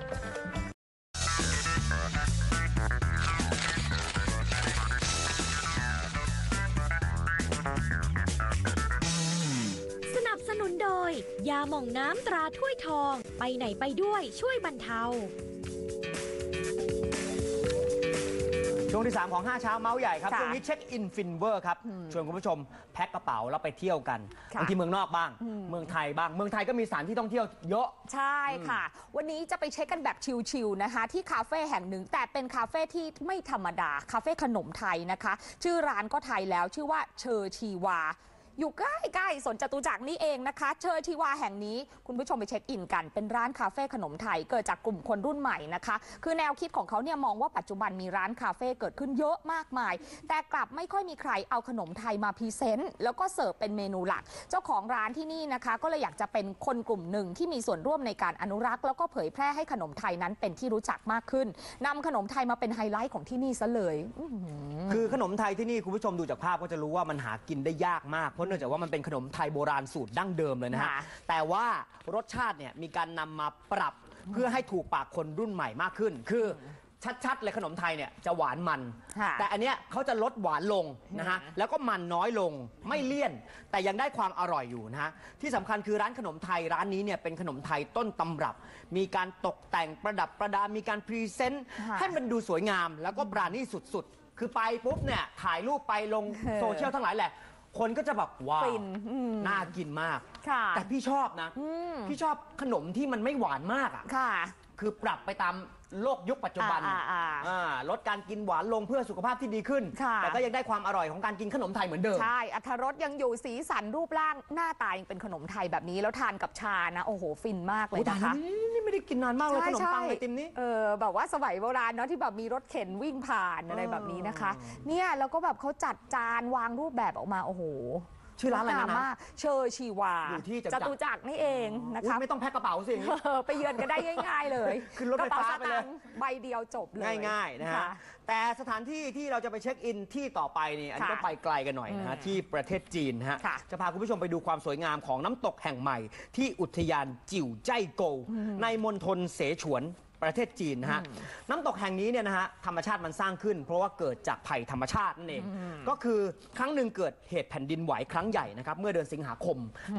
สนับสนุนโดยยาหม่องน้ำตราถ้วยทองไปไหนไปด้วยช่วยบรรเทาช่วงที่ 3 ของ5 เช้าเมาส์ใหญ่ครับช่วงนี้เช็คอินฟินเวอร์ครับชวนคุณผู้ชมแพ็คกระเป๋าแล้วไปเที่ยวกันบางทีเมืองนอกบ้างเมืองไทยบ้างเมืองไทยก็มีสถานที่ท่องเที่ยวเยอะใช่ค่ะวันนี้จะไปเช็คกันแบบชิลๆนะคะที่คาเฟ่แห่งหนึ่งแต่เป็นคาเฟ่ที่ไม่ธรรมดาคาเฟ่ขนมไทยนะคะชื่อร้านก็ไทยแล้วชื่อว่าเชอชีวาอยู่ใกล้ๆสวนจตุจักรนี่เองนะคะเชอชีวาแห่งนี้คุณผู้ชมไปเช็คอินกันเป็นร้านคาเฟ่ขนมไทยเกิดจากกลุ่มคนรุ่นใหม่นะคะคือแนวคิดของเขาเนี่ยมองว่าปัจจุบันมีร้านคาเฟ่เกิดขึ้นเยอะมากมายแต่กลับไม่ค่อยมีใครเอาขนมไทยมาพรีเซนต์แล้วก็เสิร์ฟเป็นเมนูหลักเจ้าของร้านที่นี่นะคะก็เลยอยากจะเป็นคนกลุ่มหนึ่งที่มีส่วนร่วมในการอนุรักษ์แล้วก็เผยแพร่ให้ขนมไทยนั้นเป็นที่รู้จักมากขึ้นนำขนมไทยมาเป็นไฮไลท์ของที่นี่ซะเลยคือขนมไทยที่นี่คุณผู้ชมดูจากภาพก็จะรู้ว่ามันหากินได้ยากมากเพราะเนื่องจากว่ามันเป็นขนมไทยโบราณสูตรดั้งเดิมเลยนะฮะแต่ว่ารสชาติเนี่ยมีการนำมาปรับเพื่อให้ถูกปากคนรุ่นใหม่มากขึ้นคือชัดๆเลยขนมไทยเนี่ยจะหวานมันแต่อันเนี้ยเขาจะลดหวานลงนะฮะแล้วก็มันน้อยลงไม่เลี่ยนแต่ยังได้ความอร่อยอยู่นะฮะที่สำคัญคือร้านขนมไทยร้านนี้เนี่ยเป็นขนมไทยต้นตำรับมีการตกแต่งประดับประดามีการพรีเซนต์ให้มันดูสวยงามแล้วก็ปราณีตสุดๆคือไปปุ๊บเนี่ยถ่ายรูปไปลงโซเชียลทั้งหลายแหละคนก็จะแบบว้าวน่ากินมากแต่พี่ชอบนะพี่ชอบขนมที่มันไม่หวานมากอ่ะคือปรับไปตามโลกยุคปัจจุบันลดการกินหวานลงเพื่อสุขภาพที่ดีขึ้นแต่ก็ยังได้ความอร่อยของการกินขนมไทยเหมือนเดิมใช่อรรถรสยังอยู่สีสันรูปร่างหน้าตายังเป็นขนมไทยแบบนี้แล้วทานกับชานะโอ้โหฟินมากเลยนะคะนี่ไม่ได้กินนานมากเลยขนมปังไอติมนี้แบบว่าสมัยโบราณเนาะที่แบบมีรถเข็นวิ่งผ่านอะไรแบบนี้นะคะเนี่ยแล้วก็แบบเขาจัดจานวางรูปแบบออกมาโอ้โหชื่อร้านอะไรนะเชอชีวาอยู่ที่จตุจักรนี่เองนะคะไม่ต้องแพ็คกระเป๋าสิไปเยือนก็ได้ง่ายๆเลยขึ้นรถไฟฟ้าไปเลยใบเดียวจบเลยง่ายๆนะฮะแต่สถานที่ที่เราจะไปเช็คอินที่ต่อไปนี่อันนี้ต้องไปไกลกันหน่อยนะฮะที่ประเทศจีนฮะจะพาคุณผู้ชมไปดูความสวยงามของน้ำตกแห่งใหม่ที่อุทยานจิ๋วใจโกวในมณฑลเสฉวนประเทศจีนนะฮะน้ำตกแห่งนี้เนี่ยนะฮะธรรมชาติมันสร้างขึ้นเพราะว่าเกิดจากภัยธรรมชาตินั่นเองก็คือครั้งหนึ่งเกิดเหตุแผ่นดินไหวครั้งใหญ่นะครับเมื่อเดือนสิงหาคมปี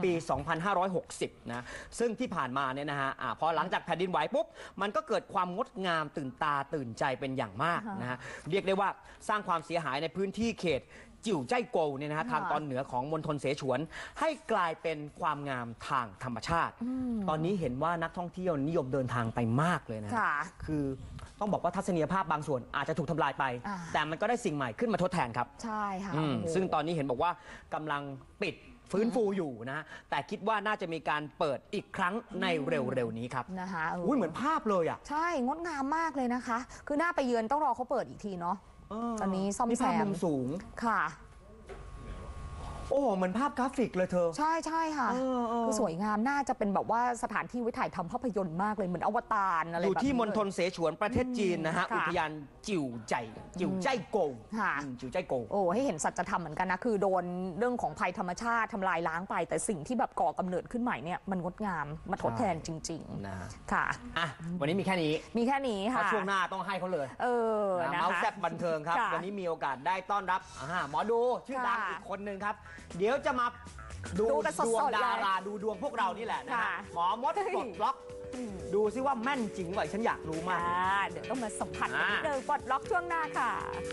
2560 นะซึ่งที่ผ่านมาเนี่ยนะฮะพอหลังจากแผ่นดินไหวปุ๊บมันก็เกิดความงดงามตื่นตาตื่นใจเป็นอย่างมากนะฮะเรียกได้ว่าสร้างความเสียหายในพื้นที่เขตจิ๋วใจโกวเนี่ยนะฮะทางตอนเหนือของมณฑลเสฉวนให้กลายเป็นความงามทางธรรมชาติตอนนี้เห็นว่านักท่องเที่ยวนิยมเดินทางไปมากเลยนะคือต้องบอกว่าทัศนียภาพบางส่วนอาจจะถูกทำลายไป แต่มันก็ได้สิ่งใหม่ขึ้นมาทดแทนครับใช่ค่ะซึ่งตอนนี้เห็นบอกว่ากำลังปิดฟื้นฟูอยู่นะแต่คิดว่าน่าจะมีการเปิดอีกครั้งในเร็วๆนี้ครับนะคะเหมือนภาพเลยอ่ะใช่งดงามมากเลยนะคะคือหน้าไปเยือนต้องรอเขาเปิดอีกทีเนาะตอนนี้ซ่อมแซมมุมสูงค่ะโอ้เหมือนภาพกราฟิกเลยเธอใช่ใช่ค่ะคือสวยงามน่าจะเป็นแบบว่าสถานที่ไว้ถ่ายทำภาพยนตร์มากเลยเหมือนอวตารอะไรแบบนี้อยู่ที่มณฑลเสฉวนประเทศจีนนะฮะอุทยานจิ๋วใจโกวจิ๋วใจโกวโอ้ให้เห็นสัจธรรมเหมือนกันนะคือโดนเรื่องของภัยธรรมชาติทำลายล้างไปแต่สิ่งที่แบบก่อกำเนิดขึ้นใหม่เนี่ยมันงดงามมาทดแทนจริงๆนะค่ะวันนี้มีแค่นี้ค่ะช่วงหน้าต้องให้เขาเลยนะเมาส์แซ่บบันเทิงครับวันนี้มีโอกาสได้ต้อนรับหมอดูชื่อดังอีกคนนึงครับเดี๋ยวจะมาดูดวงดาราดูดวงพวกเรานี่แหละนะหมอมดปลดล็อกดูซิว่าแม่นจริงหรือเปล่าฉันอยากรู้มากเดี๋ยวต้องมาสัมผัสกันนิดนึงปลดล็อกช่วงหน้าค่ะ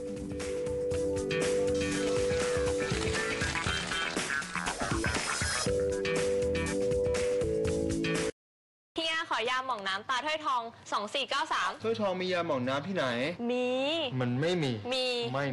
เฮียขอยาหม่องน้ำตาถ้วยทอง2493 ถ้วยทองมียาหม่องน้ำที่ไหนมีมันไม่มีไม่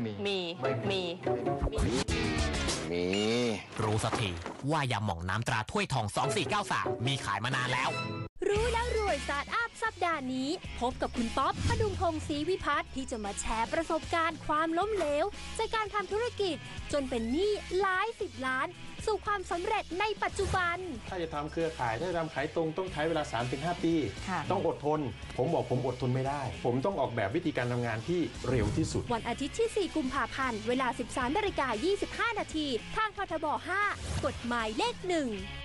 มีรู้สักทีว่ายาหม่องน้ำตราถ้วยทอง2493มีขายมานานแล้วรู้แล้วรวยสตาร์ทอัพสัปดาห์นี้พบกับคุณป๊อปพดุงพงศ์ศรีวิพัฒน์ที่จะมาแชร์ประสบการณ์ความล้มเหลวจากการทำธุรกิจจนเป็นหนี้หลาย10 ล้านสู่ความสำเร็จในปัจจุบันถ้าจะทำเครือข่ายถ้าจะทำขายตรงต้องใช้เวลา 3-5 ปีต้องอดทนผมบอกผมอดทนไม่ได้ผมต้องออกแบบวิธีการทำงานที่เร็วที่สุดวันอาทิตย์ที่4 กุมภาพันธ์เวลา 13:25 นาทีทางททบ 5 กฎหมายเลข 1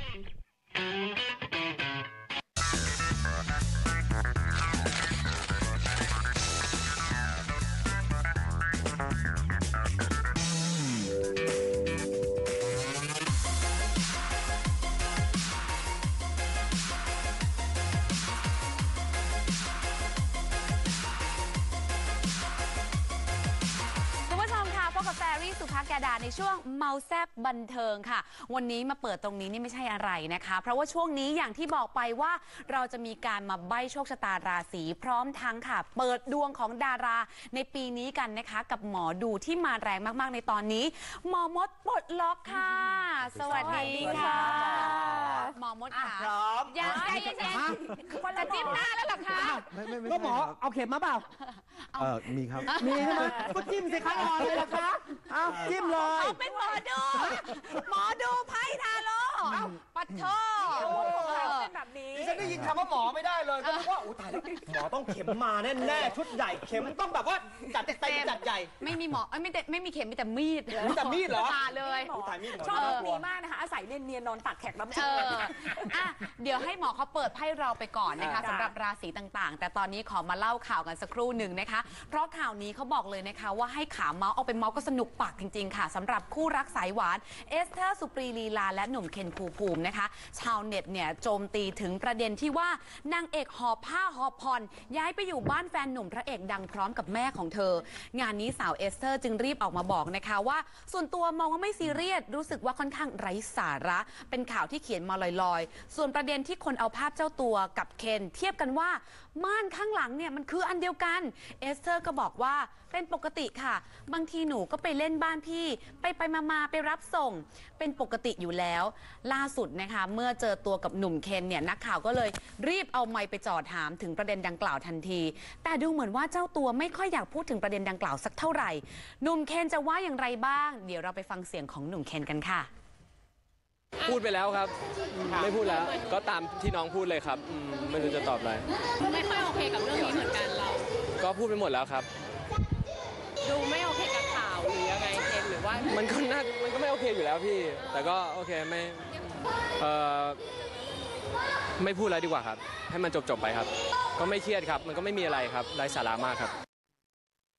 สุภาแกดาในช่วงเมาแซบบันเทิงค่ะวันนี้มาเปิดตรงนี้นี่ไม่ใช่อะไรนะคะเพราะว่าช่วงนี้อย่างที่บอกไปว่าเราจะมีการมาใบ้โชคชะตาราศีพร้อมทั้งค่ะเปิดดวงของดาราในปีนี้กันนะคะกับหมอดูที่มาแรงมากๆในตอนนี้หมอมดปลดล็อกค่ะสวัสดีค่ะหมอมดค่ะพร้อมยังใจเย็นๆจะจิ้มหน้าแล้วหรอคะก็หมอเอาเข็มมาเปล่ามีครับมีใช่ไหมก็จิ้มสิคะรอเลยล่ะคะจิ้มเลยเอาเป็นหมอดูไพ่ทาโร่ปัดโทเป็นแบบนี้ฉันได้ยินคำว่าหมอไม่ได้เลยก็รู้ว่าตายแล้วหมอต้องเข็มมาแน่ๆชุดใหญ่เข็มต้องแบบว่าจัดเต็มจัดใหญ่ไม่มีหมอไม่มีเข็มมีแต่มีดแต่มีดเหรอเลยชอบนี้มากนะคะอาศัยเนียนๆนอนตักแขกรับเชิญเดี๋ยวให้หมอเขาเปิดไพ่เราไปก่อนนะคะสำหรับราศีต่างๆแต่ตอนนี้ขอมาเล่าข่าวกันสักครู่หนึ่งนะคะเพราะข่าวนี้เขาบอกเลยนะคะว่าให้ขาเมาส์เอาไปเมาส์ก็สนุกปากจริงๆค่ะสำหรับคู่รักสายหวานเอสเธอร์สุปรีลีลาและหนุ่มเคนภูมินะคะชาวเน็ตเนี่ยโจมตีถึงประเด็นที่ว่านางเอกหอบผ้าหอบผ่อนย้ายไปอยู่บ้านแฟนหนุ่มพระเอกดังพร้อมกับแม่ของเธองานนี้สาวเอสเธอร์จึงรีบออกมาบอกนะคะว่าส่วนตัวมองว่าไม่ซีเรียสรู้สึกว่าค่อนข้างไร้สาระเป็นข่าวที่เขียนมาลอยๆส่วนประเด็นที่คนเอาภาพเจ้าตัวกับเคนเทียบกันว่าม่านข้างหลังเนี่ยมันคืออันเดียวกันเอสเธอร์ก็บอกว่าเป็นปกติค่ะบางทีหนูก็ไปเล่นบ้านพี่ไปมาไปรับส่งเป็นปกติอยู่แล้วล่าสุดนะคะเมื่อเจอตัวกับหนุ่มเคนเนี่ยนักข่าวก็เลยรีบเอาไมค์ไปจ่อถามถึงประเด็นดังกล่าวทันทีแต่ดูเหมือนว่าเจ้าตัวไม่ค่อยอยากพูดถึงประเด็นดังกล่าวสักเท่าไหร่หนุ่มเคนจะว่าอย่างไรบ้างเดี๋ยวเราไปฟังเสียงของหนุ่มเคนกันค่ะพูดไปแล้วครับไม่พูดแล้วก็ตามที่น้องพูดเลยครับไม่รู้จะตอบอะไรไม่ค่อยโอเคกับเรื่องนี้เหมือนกันเราก็พูดไปหมดแล้วครับดูไม่โอเคกับข่าวหรือยังไงเคนหรือว่ามันก็ไม่โอเคอยู่แล้วพี่แต่ก็โอเคไม่พูดแล้วดีกว่าครับให้มันจบไปครับก็ไม่เครียดครับมันก็ไม่มีอะไรครับไร้สาระมากครับ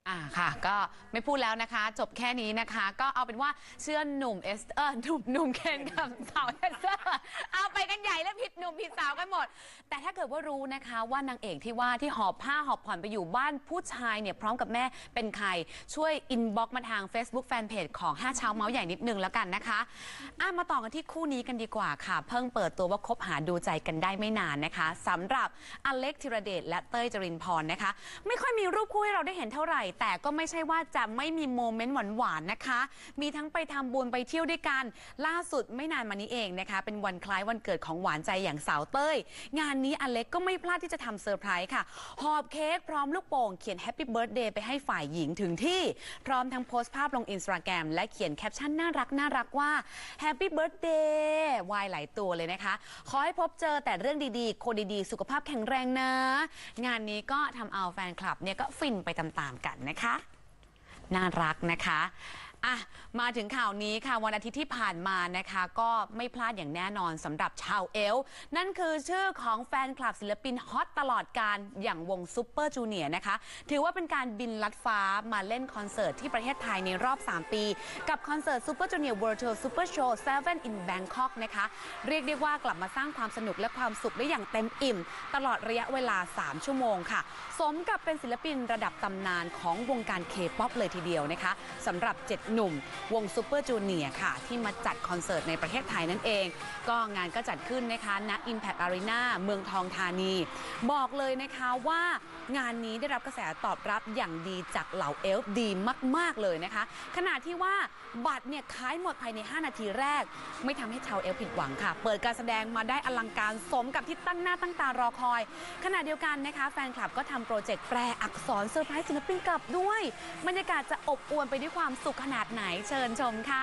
ค่ะก็ไม่พูดแล้วนะคะจบแค่นี้นะคะก็เอาเป็นว่าเชื่อหนุ่มหนุ่มเคนกับสาวเอสเตอร์เอาไปกันใหญ่แล้วผิดหนุ่มผิดสาวกันหมดแต่ถ้าเกิดว่ารู้นะคะว่านางเอกที่ว่าที่หอบผ้าหอบผ่อนไปอยู่บ้านผู้ชายเนี่ยพร้อมกับแม่เป็นใครช่วยอินบ็อกซ์มาทาง Facebook Fanpage ของ5เช้าเมาส์ใหญ่นิดนึงแล้วกันนะคะมาต่อกันที่คู่นี้กันดีกว่าค่ะเพิ่งเปิดตัวว่าคบหาดูใจกันได้ไม่นานนะคะสำหรับอเล็กธีรเดชและเต้ยจรินพรนะคะไม่ค่อยมีรูปคู่ให้เราได้เห็นเท่าไหร่แต่ก็ไม่ใช่ว่าจะไม่มีโมเมนต์หวานๆนะคะมีทั้งไปทำบุญไปเที่ยวด้วยกันล่าสุดไม่นานมานี้เองนะคะเป็นวันคล้ายวันเกิดของหวานใจอย่างสาวเต้ยงานนี้อเล็กก็ไม่พลาดที่จะทำเซอร์ไพรส์ค่ะหอบเค้กพร้อมลูกโป่งเขียนแฮปปี้เบิร์ธเดย์ไปให้ฝ่ายหญิงถึงที่พร้อมทั้งโพสต์ภาพลง Instagram และเขียนแคปชั่นน่ารักว่าแฮปปี้เบิร์ธเดย์วายหลายตัวเลยนะคะขอให้พบเจอแต่เรื่องดีๆคนดีๆสุขภาพแข็งแรงนะงานนี้ก็ทำเอาแฟนคลับเนี่ยก็ฟินไปตามๆกันนะคะน่ารักนะคะมาถึงข่าวนี้ค่ะวันอาทิตย์ที่ผ่านมานะคะก็ไม่พลาดอย่างแน่นอนสำหรับชาวเอลนั่นคือชื่อของแฟนคลับศิลปินฮอตตลอดการอย่างวงซุปเปอร์จูเนียร์นะคะถือว่าเป็นการบินลัดฟ้ามาเล่นคอนเสิร์ตที่ประเทศไทยในรอบ3ปีกับคอนเสิร์ตซุปเปอร์จูเนียร์ World Tour Super Show 7 in Bangkok นะคะเรียกได้ว่ากลับมาสร้างความสนุกและความสุขได้อย่างเต็มอิ่มตลอดระยะเวลา3ชั่วโมงค่ะสมกับเป็นศิลปินระดับตำนานของวงการ K-POP เลยทีเดียวนะคะสำหรับ7 หนุ่มวงซุปเปอร์จูเนียร์ค่ะที่มาจัดคอนเสิร์ตในประเทศไทยนั่นเองก็งานก็จัดขึ้นนะคะณ Impact Arena เมืองทองธานีบอกเลยนะคะว่างานนี้ได้รับกระแสตอบรับอย่างดีจากเหล่าเอลฟ์ดีมากๆเลยนะคะขณะที่ว่าบัตรเนี่ยขายหมดภายใน5นาทีแรกไม่ทำให้ชาวเอลฟ์ผิดหวังค่ะเปิดการแสดงมาได้อลังการสมกับที่ตั้งหน้าตั้งตารอคอยขณะเดียวกันนะคะแฟนคลับก็ทำโปรเจกต์แปลอักษรเซอร์ไพรส์ศิลปินกลับด้วยบรรยากาศจะอบอวลไปด้วยความสุขขนาดไหนเชิญชมค่ะ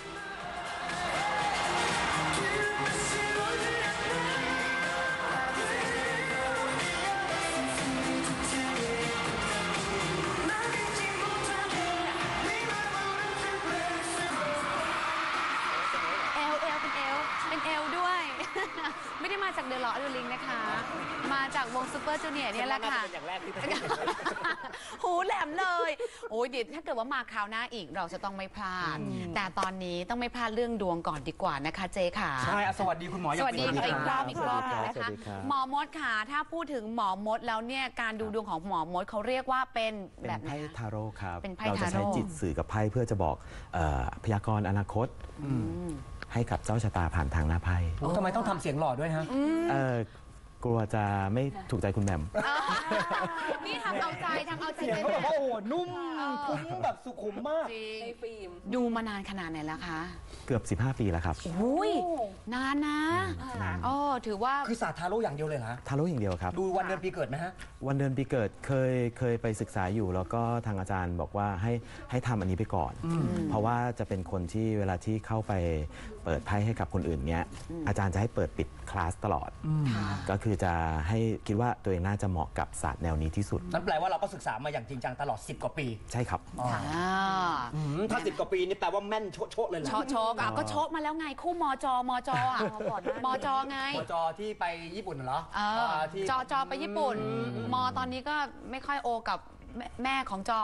เป็นเอลด้วย ไม่ได้มาจากเดอะล้อเดอะลิงนะคะมาจากวงซุปเปอร์จูเนียร์เนี่ยแหละค่ะอย่างแรกที่หูแหลมเลยโอ้ยเดี๋ยวถ้าเกิดว่ามาคราวหน้าอีกเราจะต้องไม่พลาดแต่ตอนนี้ต้องไม่พลาดเรื่องดวงก่อนดีกว่านะคะเจ๊ค่ะใช่สวัสดีคุณหมอสวัสดีอีกรอบนะคะหมอมดค่ะถ้าพูดถึงหมอมดแล้วเนี่ยการดูดวงของหมอมดเขาเรียกว่าเป็นแบบไพ่ทาโร่ครับเราจะใช้จิตสื่อกับไพ่เพื่อจะบอกพยากรณ์อนาคตให้กับเจ้าชะตาผ่านทางหน้าไพ่ทำไมต้องทำเสียงหล่อด้วยฮะกลัวจะไม่ถูกใจคุณแหม่มนี่ทำเอาใจเสียงเขาแบบว่าโอ้นุ่มทุ้มแบบสุขุมมากในฟิล์มดูมานานขนาดไหนแล้วคะเกือบ15 ปีแล้วครับอุ้ยนานนะถือว่าคือศาสตร์ทาโร่อย่างเดียวเลยเหรอทาโร่อย่างเดียวครับดูวันเดือนปีเกิดไหมฮะวันเดือนปีเกิดเคยไปศึกษาอยู่แล้วก็ทางอาจารย์บอกว่าให้ทำอันนี้ไปก่อนเพราะว่าจะเป็นคนที่เวลาที่เข้าไปเปิดไพ่ให้กับคนอื่นเนี้ยอาจารย์จะให้เปิดปิดคลาสตลอดก็คือจะให้คิดว่าตัวเองน่าจะเหมาะกับศาสตร์แนวนี้ที่สุดนั่นแปลว่าเราก็ศึกษามาอย่างจริงจังตลอด10 กว่าปีใช่ครับถ้า10 กว่าปีนี่แปลว่าแม่นโชะเลยเหรอโชะก็โชะมาแล้วไงคู่มจมจไงมจที่ไปญี่ปุ่นเหรอจไปญี่ปุ่นมตอนนี้ก็ไม่ค่อยโอกับแม่ของจอ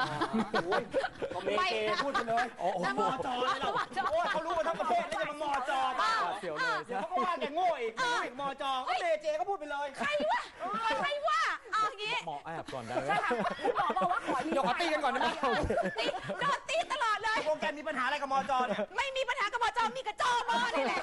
ไม่พูดไปเลยมจเลยเราเขารู้กันทั้งประเทศนี่จะมจป่ะเดี๋ยวเขาก็ว่าแกโง่อีกมจก็เจก็พูดไปเลยใครวะเอาอย่างงี้หมอแอบก่อนได้หมอบอกว่าเดี๋ยวขอตีกันก่อนนะโดนตีตลอดเลยวงการมีปัญหาอะไรกับมจเนี่ยไม่มีปัญหากับมจมีกับจอมนี่แหละ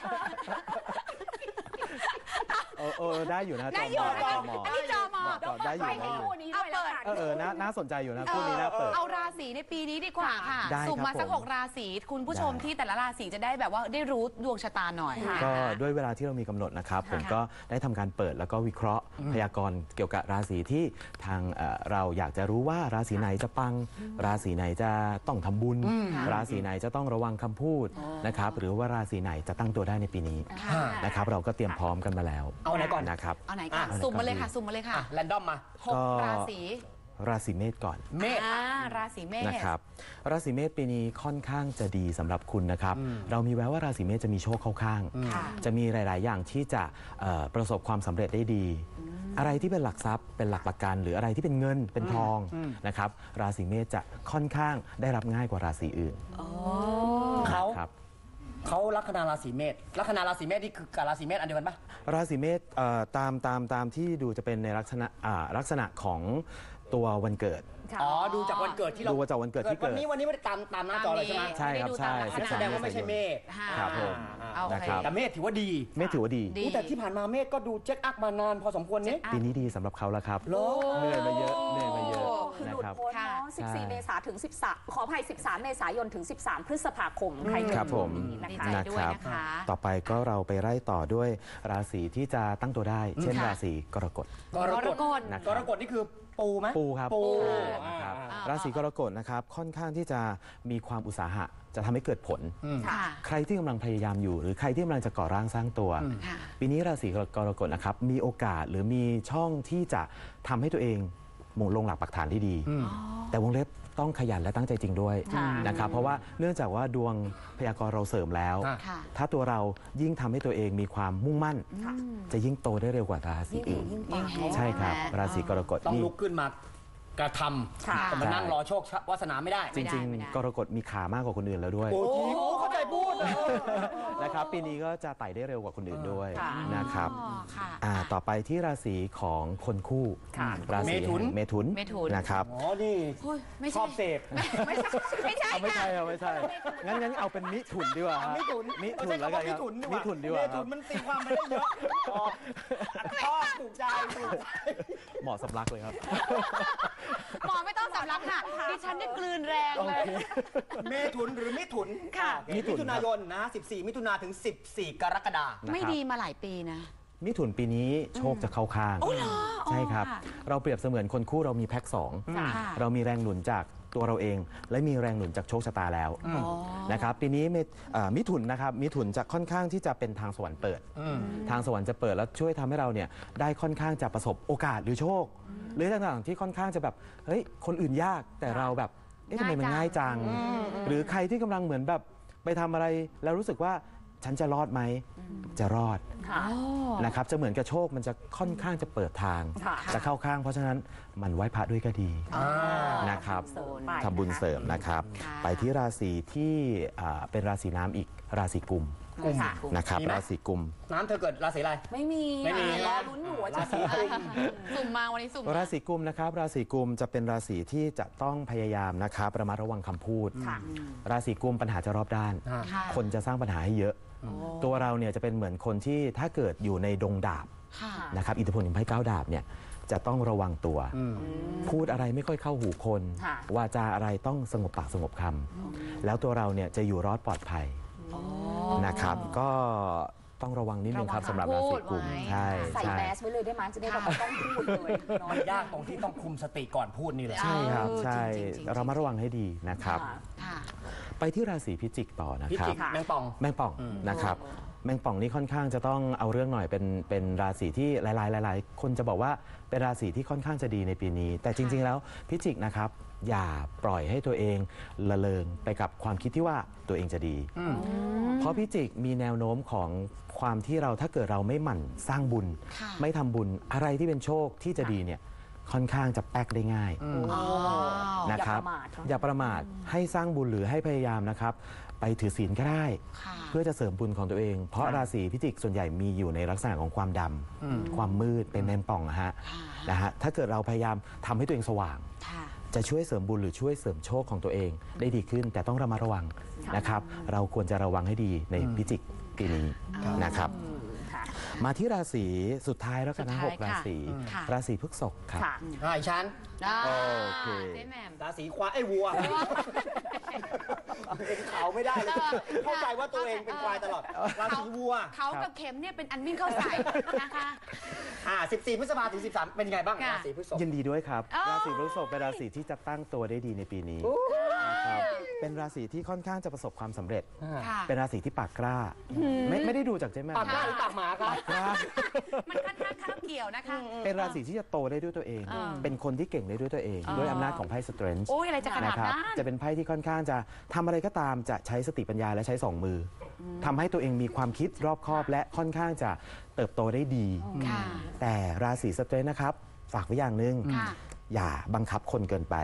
ได้อยู่นะได้อยู่อันนี้จอมได้อยู่เอาเปิดน่าสนใจอยู่นะคู่นี้น่าเปิดเอาราศีในปีนี้ดีกว่าค่ะสุ่มมาสัก6 ราศีคุณผู้ชมที่แต่ละราศีจะได้แบบว่าได้รู้ดวงชะตาหน่อยก็ด้วยเวลาที่เรามีกำหนดนะครับผมก็ได้ทำการเปิดแล้วก็วิเคราะห์พยากรณ์เกี่ยวกับราศีที่ทางเราอยากจะรู้ว่าราศีไหนจะปังราศีไหนจะต้องทำบุญราศีไหนจะต้องระวังคำพูดนะครับหรือว่าราศีไหนจะตั้งตัวได้ในปีนี้นะครับเราก็เตรียมพร้อมกันมาแล้วเอาไหนก่อนนะครับเอาไหนค่ะสุ่มมาเลยค่ะแรนดอมมา 6 ราศีราศีเมษก่อนเมษราศีเมษนะครับราศีเมษปีนี้ค่อนข้างจะดีสำหรับคุณนะครับ เรามีแววว่าราศีเมษจะมีโชคเข้าข้าง จะมีหลาย ๆ อย่างที่จะประสบความสำเร็จได้ดี อะไรที่เป็นหลักทรัพย์เป็นหลักประกันหรืออะไรที่เป็นเงินเป็นทองนะครับราศีเมษจะค่อนข้างได้รับง่ายกว่าราศีอื่นเขาลัคนาราศีเมษลัคนาราศีเมษนี่คือกับราศีเมษอันเดียวกันปะราศีเมษตามที่ดูจะเป็นในลักษณะของตัววันเกิดอ๋อดูจากวันเกิดที่เราดูจากวันเกิดที่เกิดวันนี้ไม่ได้ตามหน้าจอเลยใช่ไหมใช่ครับใช่แสดงว่าไม่ใช่เมษครับผมนะครับแต่เมษถือว่าดีเมษถือว่าดีแต่ที่ผ่านมาเมษก็ดูเจ๊กอักมานานพอสมควรนี้ปีนี้ดีสำหรับเขาแล้วครับเหรอเหนื่อยมาเยอะคือหลุดนะครับพ้นเนาะ14 เมษายนถึง 13 ขออภัย 13 เมษายนถึง 13 พฤษภาคมใครเกิดครับผมนะคะนะครับต่อไปก็เราไปไล่ต่อด้วยราศีที่จะตั้งตัวได้ เช่นราศีกรกฎกรกฎนี่คือปูไหมปูครับปูนะครับราศีกรกฎนะครับค่อนข้างที่จะมีความอุตสาหะจะทำให้เกิดผล ใครที่กำลังพยายามอยู่หรือใครที่กำลังจะก่อร่างสร้างตัว ปีนี้ราศีกรกฎนะครับมีโอกาสหรือมีช่องที่จะทำให้ตัวเองลงหลักปักฐานที่ดี แต่วงเล็บต้องขยันและตั้งใจจริงด้วยนะครับเพราะว่าเนื่องจากว่าดวงพยากรณ์เราเสริมแล้ว ถ้าตัวเรายิ่งทำให้ตัวเองมีความมุ่งมั่น จะยิ่งโตได้เร็วกว่าราศีอื่นใช่ครับราศีกรกฎต้องลุกขึ้นมากระทำจะมานั่งรอโชควาสนาไม่ได้จริงๆกรกฎมีขามากกว่าคนอื่นแล้วด้วยโอ้โหเข้าใจพูดนะครับปีนี้ก็จะไต่ได้เร็วกว่าคนอื่นด้วยนะครับต่อไปที่ราศีของคนคู่ราศีเมถุนนะครับอ๋อนี่ชอบเสพไม่ใช่งั้นเอาเป็นมิถุนดีกว่ามิถุนแล้วกันครับมิถุนดีกว่าครับมันตีความไปได้เยอะชอบถูกใจเหมาะสำลักเลยครับหมอไม่ต้องสำลักค่ะดิฉันได้กลืนแรงเลยเมถุนหรือมิถุนมิถุนายนนะ14 มิถุนาถึง 14 กรกฎาคมไม่ดีมาหลายปีนะมิถุนปีนี้โชคจะเข้าข้างใช่ครับเราเปรียบเสมือนคนคู่เรามีแพ็ค2เรามีแรงหนุนจากตัวเราเองและมีแรงหนุนจากโชคชะตาแล้วนะครับปีนี้มิถุนนะครับมิถุนจะค่อนข้างที่จะเป็นทางสวรรค์เปิดทางสวรรค์จะเปิดแล้วช่วยทำให้เราเนี่ยได้ค่อนข้างจะประสบโอกาสหรือโชคหรือต่างๆที่ค่อนข้างจะแบบเฮ้ยคนอื่นยากแต่เราแบบทำไมมันง่ายจังหรือใครที่กำลังเหมือนแบบไปทำอะไรแล้วรู้สึกว่าฉันจะรอดไหมจะรอดนะครับจะเหมือนกับโชคมันจะค่อนข้างจะเปิดทางจะเข้าข้างเพราะฉะนั้นมันไหว้พระด้วยก็ดีนะครับทำบุญเสริมนะครับไปที่ราศีที่เป็นราศีน้ำอีกราศีกุมนะครับราศีกุมน้ำเธอเกิดราศีอะไรไม่มีรอลุ้นหัวจะสีสุ่มมาวันนี้สุ่มราศีกุมนะครับราศีกุมจะเป็นราศีที่จะต้องพยายามนะครับระมัดระวังคำพูดราศีกุมปัญหาจะรอบด้านคนจะสร้างปัญหาให้เยอะตัวเราเนี่ยจะเป็นเหมือนคนที่ถ้าเกิดอยู่ในดงดาบนะครับอิทธิพลของไพ่9 ดาบเนี่ยจะต้องระวังตัวพูดอะไรไม่ค่อยเข้าหูคนวาจาอะไรต้องสงบปากสงบคำแล้วตัวเราเนี่ยจะอยู่รอดปลอดภัยนะครับก็ต้องระวังนิดนึงครับสำหรับราศีกุมใช่ใส่แมสไว้เลยได้ไหมจะได้แบบต้องพูดเลยมันยากตรงที่ต้องคุมสติก่อนพูดนี่แหละใช่ครับใช่เรามาระวังให้ดีนะครับไปที่ราศีพิจิกต่อนะครับแมงป่องนะครับแมงป่องนี่ค่อนข้างจะต้องเอาเรื่องหน่อยเป็นราศีที่หลายคนจะบอกว่าเป็นราศีที่ค่อนข้างจะดีในปีนี้แต่จริงๆแล้วพิจิกนะครับอย่าปล่อยให้ตัวเองละเลงไปกับความคิดที่ว่าตัวเองจะดีเพราะพิจิกมีแนวโน้มของความที่เราถ้าเกิดเราไม่หมั่นสร้างบุญไม่ทำบุญอะไรที่เป็นโชคที่จะดีเนี่ยค่อนข้างจะแป๊กได้ง่ายนะครับอย่าประมาทให้สร้างบุญหรือให้พยายามนะครับไปถือศีลก็ได้เพื่อจะเสริมบุญของตัวเองเพราะราศีพิจิกส่วนใหญ่มีอยู่ในลักษณะของความดำความมืดเป็นแมงป่องนะฮะถ้าเกิดเราพยายามทำให้ตัวเองสว่างจะช่วยเสริมบุญหรือช่วยเสริมโชคของตัวเองได้ดีขึ้นแต่ต้องระมัดระวังนะครับเราควรจะระวังให้ดีในพิจิกปีนี้นะครับมาที่ราศีสุดท้ายแล้วกันนะ6 ราศีพฤษภครับฉันโอเคราศีควายไอ้วัวเป็นเขาไม่ได้เลยเข้าใจว่าตัวเองเป็นควายตลอดราศีวัวเขากับเข็มเนี่ยเป็นอันวิ่งเข้าใส่นะคะ 14 พฤษภาคมถึง 13เป็นไงบ้างราศีพฤษภยินดีด้วยครับราศีพฤษภเป็นราศีที่จะตั้งตัวได้ดีในปีนี้นะครับเป็นราศีที่ค่อนข้างจะประสบความสำเร็จค่ะเป็นราศีที่ปากกล้า ไม่ได้ดูจากเจ๊แหม่มปากกล้าหรือปากหมาครับปากกล้ามันค่อนข้างข้าวเกี่ยวนะคะเป็นราศีที่จะโตได้ด้วยตัวเองอ่าเป็นคนที่เก่งได้ด้วยตัวเอง ด้วยอำนาจของไพ่สเตรนจ์โอ้ยอะไรจะขนาดครับนั้นจะเป็นไพ่ที่ค่อนข้างจะทำอะไรก็ตามจะใช้สติปัญญาและใช้สองมืออทำให้ตัวเองมีความคิดรอบคอบและค่อนข้างจะเติบโตได้ดีค่ะแต่ราศีสเตรนจ์นะครับ ฝากไว้อย่างหนึ่งค่ะอย่าบังคับคนเกินไป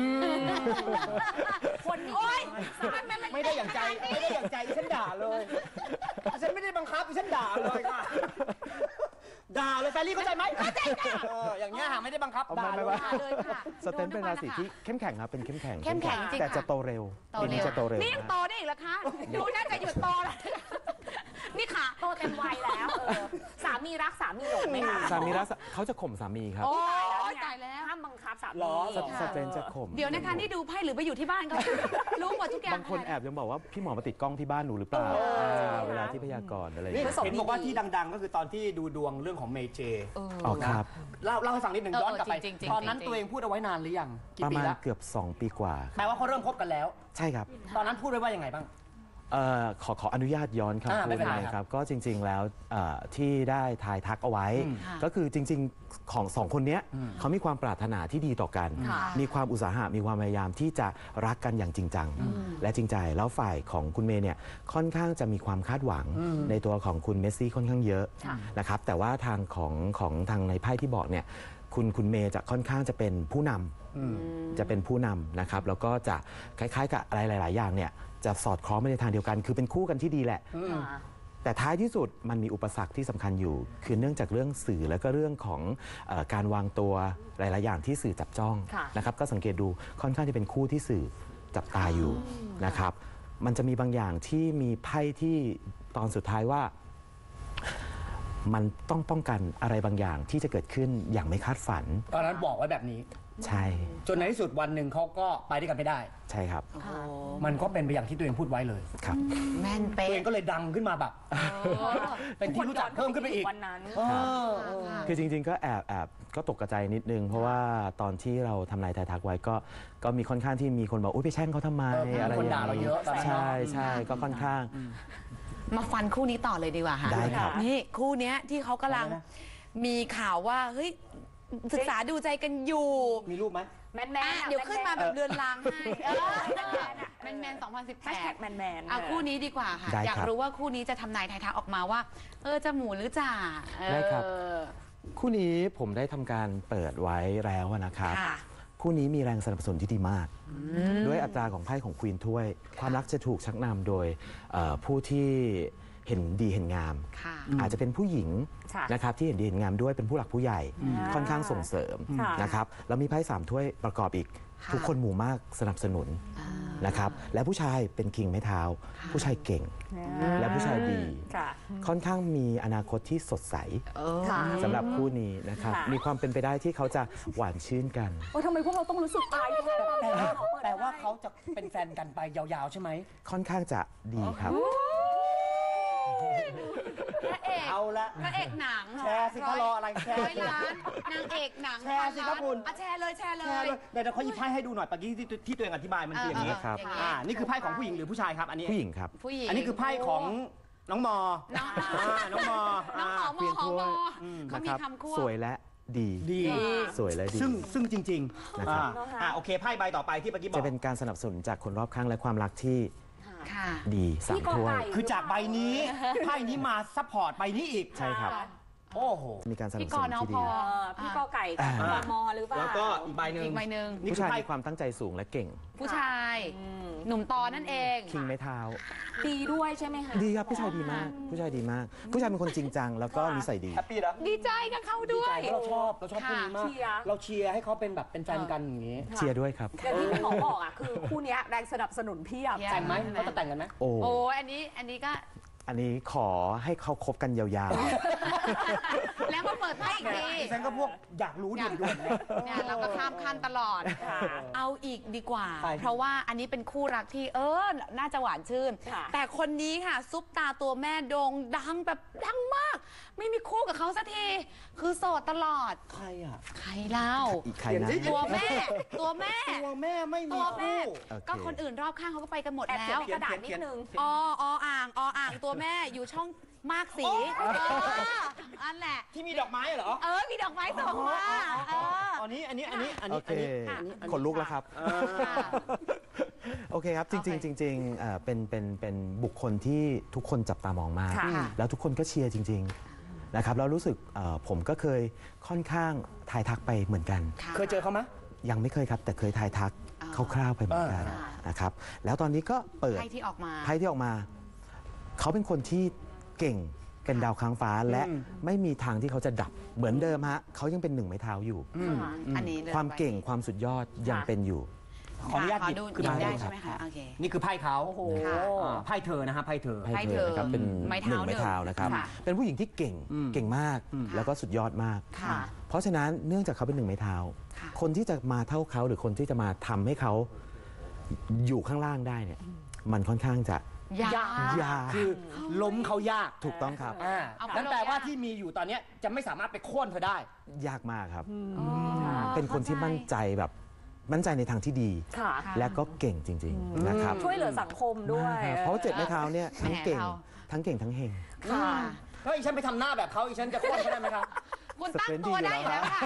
คนโอ๊ยไม่ได้อย่างใจไม่ได้อย่างใจฉันด่าเลยฉันไม่ได้บังคับฉันด่าเลยค่ะด่าเลยแฟรี่เข้าใจไหมเข้าใจค่ะอย่างเงี้ยหาไม่ได้บังคับเอาด่าไม่เลยว่าเลยค่ะสเตนเป็นราศีที่เข้มแข็งครับเป็นเข้มแข็งเข้มแข็งจริงแต่ค่ะจะโตเร็วโตปีเร็นี้วจะโตเร็วนี่ยังโตได้อีกเหรอคะดูน่าจะหยุดโตแล้วนี่ค่ะโตเต็มวัยแล้วสามีรักสามีหลงไหมคะสามีรักเขาจะข่มสามีครับโอ้ยตายแล้วห้ามบังคับสามีหรอสเตนจะข่มเดี๋ยวนะคะนี่ดูไพ่หรือไปอยู่ที่บ้านเขารู้หมดทุกอย่างบางคนแอบยังบอกว่าพี่หมอมาติดกล้องที่บ้านหนูหรือเปล่าเวลาที่พยากรณ์อะไรอย่างนี่เงี้ยเห็นบอกว่าที่ดังๆ ก็คือตอนที่ดูดวงเรื่องของเมเจอ๋อครับเล่าให้ฟังนิดหนึ่งย้อนกลับไปจริงๆตอนนั้นตัวเองพูดเอาไว้นานหรือยังกี่ประปีมาณแล้วเกือบ 2 ปีกว่าคแปรับลว่าเขาเริ่มคบกันแล้วใช่ครับตอนนั้นพูดไว้ว่ายังไงบ้างขออนุญาตย้อนครับไม่เป็นไรครับก็จริง ๆแล้วที่ได้ทายทักเอาไว้ ก็คือจริงๆของสองคนเนี้ยเขามีความปรารถนาที่ดีต่อกัน มีความอุตสาหะมีความพยายามที่จะรักกันอย่างจริงจังและจริงใจแล้วฝ่ายของคุณเมย์เนี่ยค่อนข้างจะมีความคาดหวังในตัวของคุณเมสซี่ค่อนข้างเยอะนะครับแต่ว่าทางของทางในไพ่ที่บอกเนี่ยคุณเมย์จะค่อนข้างจะเป็นผู้นำจะเป็นผู้นำนะครับแล้วก็จะคล้ายๆกับอะไรหลาย ๆ อย่างเนี่ยจะสอดคล้องไปในทางเดียวกัน คือเป็นคู่กันที่ดีแหละ แต่ท้ายที่สุดมันมีอุปสรรคที่สำคัญอยู่ คือเนื่องจากเรื่องสื่อและก็เรื่องของการวางตัวหลาย ๆ อย่างที่สื่อจับจ้องนะครับก็สังเกตดูค่อนข้างจะเป็นคู่ที่สื่อจับตาอยู่นะครับมันจะมีบางอย่างที่มีไพ่ที่ตอนสุดท้ายว่า มันต้องป้องกันอะไรบางอย่างที่จะเกิดขึ้นอย่างไม่คาดฝันตอนนั้นบอกไว้แบบนี้ใช่จนในที่สุดวันหนึ่งเขาก็ไปด้วยกันไม่ได้ใช่ครับมันก็เป็นไปอย่างที่ตัวเองพูดไว้เลยครับแม่นตัวเป๊ะเองก็เลยดังขึ้นมาแบบ เป็นที่รู้จักเพิ่มขึ้นไปอีกวันนั้นคือจริง ๆ ก็แอบก็ตกใจนิดนึง เพราะว่าตอนที่เราทำนายทายทักไว้ก็มีค่อนข้างที่มีคนบอกอุ้ยไปแช่งเขาทำไม อะไรคนด่าเราเยอะตอนนั้นใช่ใช่ก็ค่อนข้างมาฟันคู่นี้ต่อเลยดีกว่าค่ะได้ครับนี่คู่เนี้ยที่เขากำลังมีข่าวว่าเฮ้ยศึกษาดูใจกันอยู่มีรูปไหมแมนแมนเดี๋ยวขึ้นมาแบบเรือนรางให้แมนแมน 2018 แมนแมนเอาคู่นี้ดีกว่าค่ะได้ครับอยากรู้ว่าคู่นี้จะทำนายทายทักออกมาว่าจะหมูหรือจ่าได้ครับ คู่นี้ผมได้ทำการเปิดไว้แล้วนะครับค่ะคู่นี้มีแรงสนับสนุนที่ดีมาก ด้วยอัตราของไพ่ของควีนถ้วย ความรักจะถูกชักนำโดยผู้ที่เห็นดีเห็นงามค่ะอาจจะเป็นผู้หญิงค่ะนะครับที่เห็นดีเห็นงามด้วยเป็นผู้หลักผู้ใหญ่ ค่อนข้างส่งเสริมค่ะนะครับแล้วมีไพ่3ถ้วยประกอบอีกค่ะทุกคนหมู่มากสนับสนุนนะครับและผู้ชายเป็นคิงไม้เท้า ผู้ชายเก่ง และผู้ชายดีค่ะค่อนข้างมีอนาคตที่สดใสค่ะสำหรับคู่นี้นะครับค่ะมีความเป็นไปได้ที่เขาจะหวานชื่นกันโอ้ทำไมพวกเราต้องรู้สึกอายแทนแต่ว่าเขาจะเป็นแฟนกันไปยาวๆใช่ไหมค่อนข้างจะดีครับพระเอกเอาละพระเอกหนังแชร์สิคะรออะไรแชร์ร้อยล้านนางเอกหนังแชร์สิครับคุณแชร์เลยแชร์เลแชร์ยเลยเดี๋ยวเขาหยิบไพ่ให้ดูหน่อยเมื่อกี้ที่ตัวเองอธิบายมันคืออย่างนี้ครับนี่คือไพ่ของผู้หญิงหรือผู้ชายครับ อันนี้ผู้หญิงครับผู้หญิงอันนี้คือไพ่ของน้องมอน้องน้องมอน้องหอมเปลี่ยนหอถ้มวยเขามีคำควบสวยและดีดีสวยและดีซึ่งจริงๆนะครับโอเคไพ่ใบต่อไปที่เมื่อกี้บอจะกเป็นการสนับสนุนจากคนรอบข้างและความรักที่ค่ะดีสามถ้วยคือจากใบนี้ไพ่นี้มาซัพพอร์ตใบนี้อีกใช่ครับโอ้โหมีการสนับพี่สกนุอน นอที่พดีพี่กอไก่กับมอหรือเปล่าแล้วก็อีกใบหนึ่งอีกใบหนึ่งนี่ผู้คือชายไพ่มีความตั้งใจสูงและเก่งผู้ชาย หนุ่มตอนั่นเองคิงไม้เท้าดีด้วยใช่ไหมคะดีครับผู้ชายดีมาก ผู้ชายดีมาก ผู้ชายเป็นคนจริงจังแล้วก็นิสัยดีแฮปปี้นะดีใจกับเขาด้วยเราชอบคู่นี้มากเชียร์เราเชียร์ให้เขาเป็นแบบเป็นแฟนกันอย่างนี้เชียร์ด้วยครับอย่างที่พี่หมอบอกอ่ะคือคู่เนี้ยแรงสนับสนุนเพียบเพียบแต่งไหมเขาจะแต่งกันไหมโอ้โอ้อันนี้ก็อันนี้ขอให้เขาคบกันยาวแล้วก็เปิดไพ่อีกทีดิฉันก็พวกอยากรู้ด่วนๆเนี่ยเราก็ข้ามขั้นตลอด เอาอีกดีกว่า เพราะว่าอันนี้เป็นคู่รักที่น่าจะหวานชื่น แต่คนนี้ค่ะซุปตาตัวแม่โด่งดังแบบดังมาก ไม่มีคู่กับเขาสักทีคือโสดตลอดใครเล่าอีกใครนะตัวแม่ตัวแม่ไม่มีคู่ก็คนอื่นรอบข้างเขาก็ไปกันหมดแอบแล้เขียนวในกระดาษนิดนึงอ่างตัวแม่อยู่ช่องมากสีอันแหละที่มีดอกไม้เหรอมีดอกไม้ส่งมาอันนี้โอเคขนลุกแล้วครับ โอเคครับ จริงๆเป็นบุคคลที่ทุกคนจับตามองมาก แล้วทุกคนก็เชียร์จริงๆนะครับแล้วรู้สึกผมก็เคยค่อนข้างทายทักไปเหมือนกันเคยเจอเขาไหมยังไม่เคยครับ แต่เคยทายทักคร่าวๆไปเหมือนกันนะครับแล้วตอนนี้ก็เปิดไพ่ที่ออกมาเขาเป็นคนที่เก่งเป็นดาวค้างฟ้าและไม่มีทางที่เขาจะดับเหมือนเดิมฮะเขายังเป็นหนึ่งไม้เท้าอยู่อันนี้เลยความเก่งความสุดยอดยังเป็นอยู่ขออนุญาตหยิบขึ้นมาได้ใช่ไหมคะโอเคนี่คือไพ่เขาไพ่เธอนะฮะไพ่เธอนะครับเป็นหนึ่งไม้เท้านะครับเป็นผู้หญิงที่เก่งมากแล้วก็สุดยอดมากเพราะฉะนั้นเนื่องจากเขาเป็นหนึ่งไม้เท้าคนที่จะมาเท่าเขาหรือคนที่จะมาทำให้เขาอยู่ข้างล่างได้เนี่ยมันค่อนข้างจะยากคือล้มเขายากถูกต้องครับนั่นแปลว่าที่มีอยู่ตอนนี้จะไม่สามารถไปโค่นเธอได้ยากมากครับเป็นคนที่มั่นใจในทางที่ดีและก็เก่งจริงๆนะครับช่วยเหลือสังคมด้วยเพราะเจ็ดไม้เท้าเนี่ยทั้งเก่งทั้งเฮงถ้าอีฉันไปทำหน้าแบบเขาอีฉันจะโค่นเขาได้ไหมครับคุณตั้งตัวได้อยู่แล้วค่ะ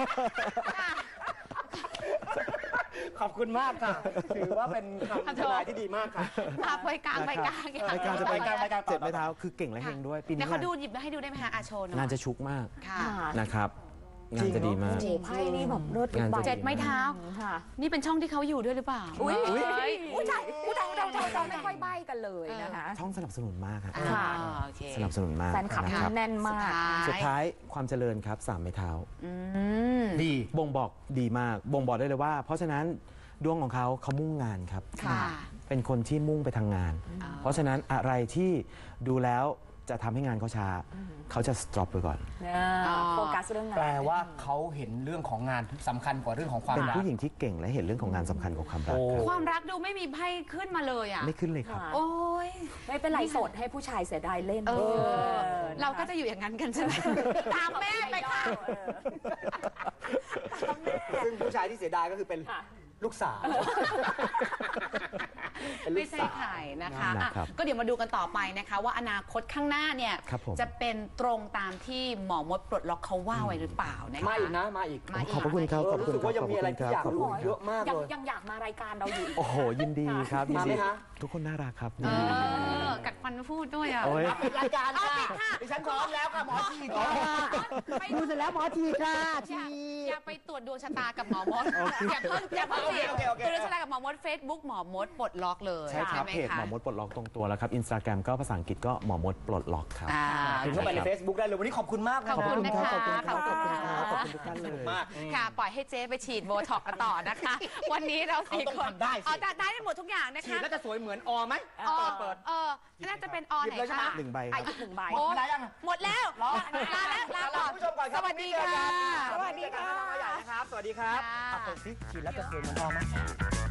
ขอบคุณมากค่ะถือว่าเป็นคำทำนายที่ดีมากค่ะไปกลางรายการจะไปเจ็ดไม้เท้าคือเก่งและเฮงด้วยปีนี้เดี๋ยวเขาดูหยิบให้ดูได้ไหมคะโชว์หน่อยงานจะชุกมากนะครับงานจะดีมากไพ่นี่แบบเลิศทุกใบเจ็ดไม้เท้านี่เป็นช่องที่เขาอยู่ด้วยหรือเปล่าผู้ชายเราไม่ค่อยใบกันเลยนะคะช่องสนับสนุนมากครับสสนับสนุนมากแฟนคลับแน่นมากสุดท้ายความเจริญครับ3ไม้เท้าดีบ่งบอกดีมากบ่งบอกได้เลยว่าเพราะฉะนั้นดวงของเขามุ่งงานครับเป็นคนที่มุ่งไปทางงานเพราะฉะนั้นอะไรที่ดูแล้วจะทำให้งานเขาช้าเขาจะสต็อปไปก่อนโฟกัสเรื่องงานแปลว่าเขาเห็นเรื่องของงานสำคัญกว่าเรื่องของความรักเป็นผู้หญิงที่เก่งและเห็นเรื่องของงานสำคัญกว่าความรักความรักดูไม่มีไพ่ขึ้นมาเลยอ่ะไม่ขึ้นเลยครับโอ้ยไม่เป็นไรโสดให้ผู้ชายเสียดายเล่นเราก็จะอยู่อย่างนั้นกันใช่ไหมตามแม่ไปค่ะซึ่งผู้ชายที่เสียดายก็คือเป็นลูกสาวไม่ใช่ไข่นะคะก็เดี๋ยวมาดูกันต่อไปนะคะว่าอนาคตข้างหน้าเนี่ยจะเป็นตรงตามที่หมอมดปลดล็อกเขาว่าไว้หรือเปล่านะคะมาอีกนะมาอีกขอบพระคุณครับรู้สึกว่ายังมีอะไรที่อยากรู้เยอะมากเลยยังอยากมารายการเราอยู่โอ้โหยินดีครับยินดีทุกคนน่ารักครับกัดฟันพูดด้วยอ่ะปิดรายการค่ะดิฉันพร้อมแล้วค่ะหมอทีดูเสร็จแล้วหมอทีค่ะอย่าไปตรวจดวงชะตากับหมอมดอย่าเพิ่งตรวจดวงชะตากับหมอมด Facebook หมอมดปลดล็อกเลยใช่ครับเพจหมอมดปลดล็อกตรงตัวแล้วครับ Instagram ก็ภาษาอังกฤษก็หมอมดปลดล็อกครับถึงเข้าไปใน Facebook ได้เลยวันนี้ขอบคุณมากขอบคุณนะคะขอบคุณทุกท่านเลยค่ะปล่อยให้เจ๊ไปฉีดโบท็อกกันต่อนะคะวันนี้เรา4 คนได้หมดทุกอย่างนะคะฉีดแล้วจะสวยเหมือนอไหมเปิดน่าจะเป็นอไหนคะ 1 ใบ 1 ใบหมดแล้วลาก่อนสวัสดีค่ะสวัสดีค่ะสวัสดีครับเปิดสิฉีดแล้วจะสวยเหมือนอไหม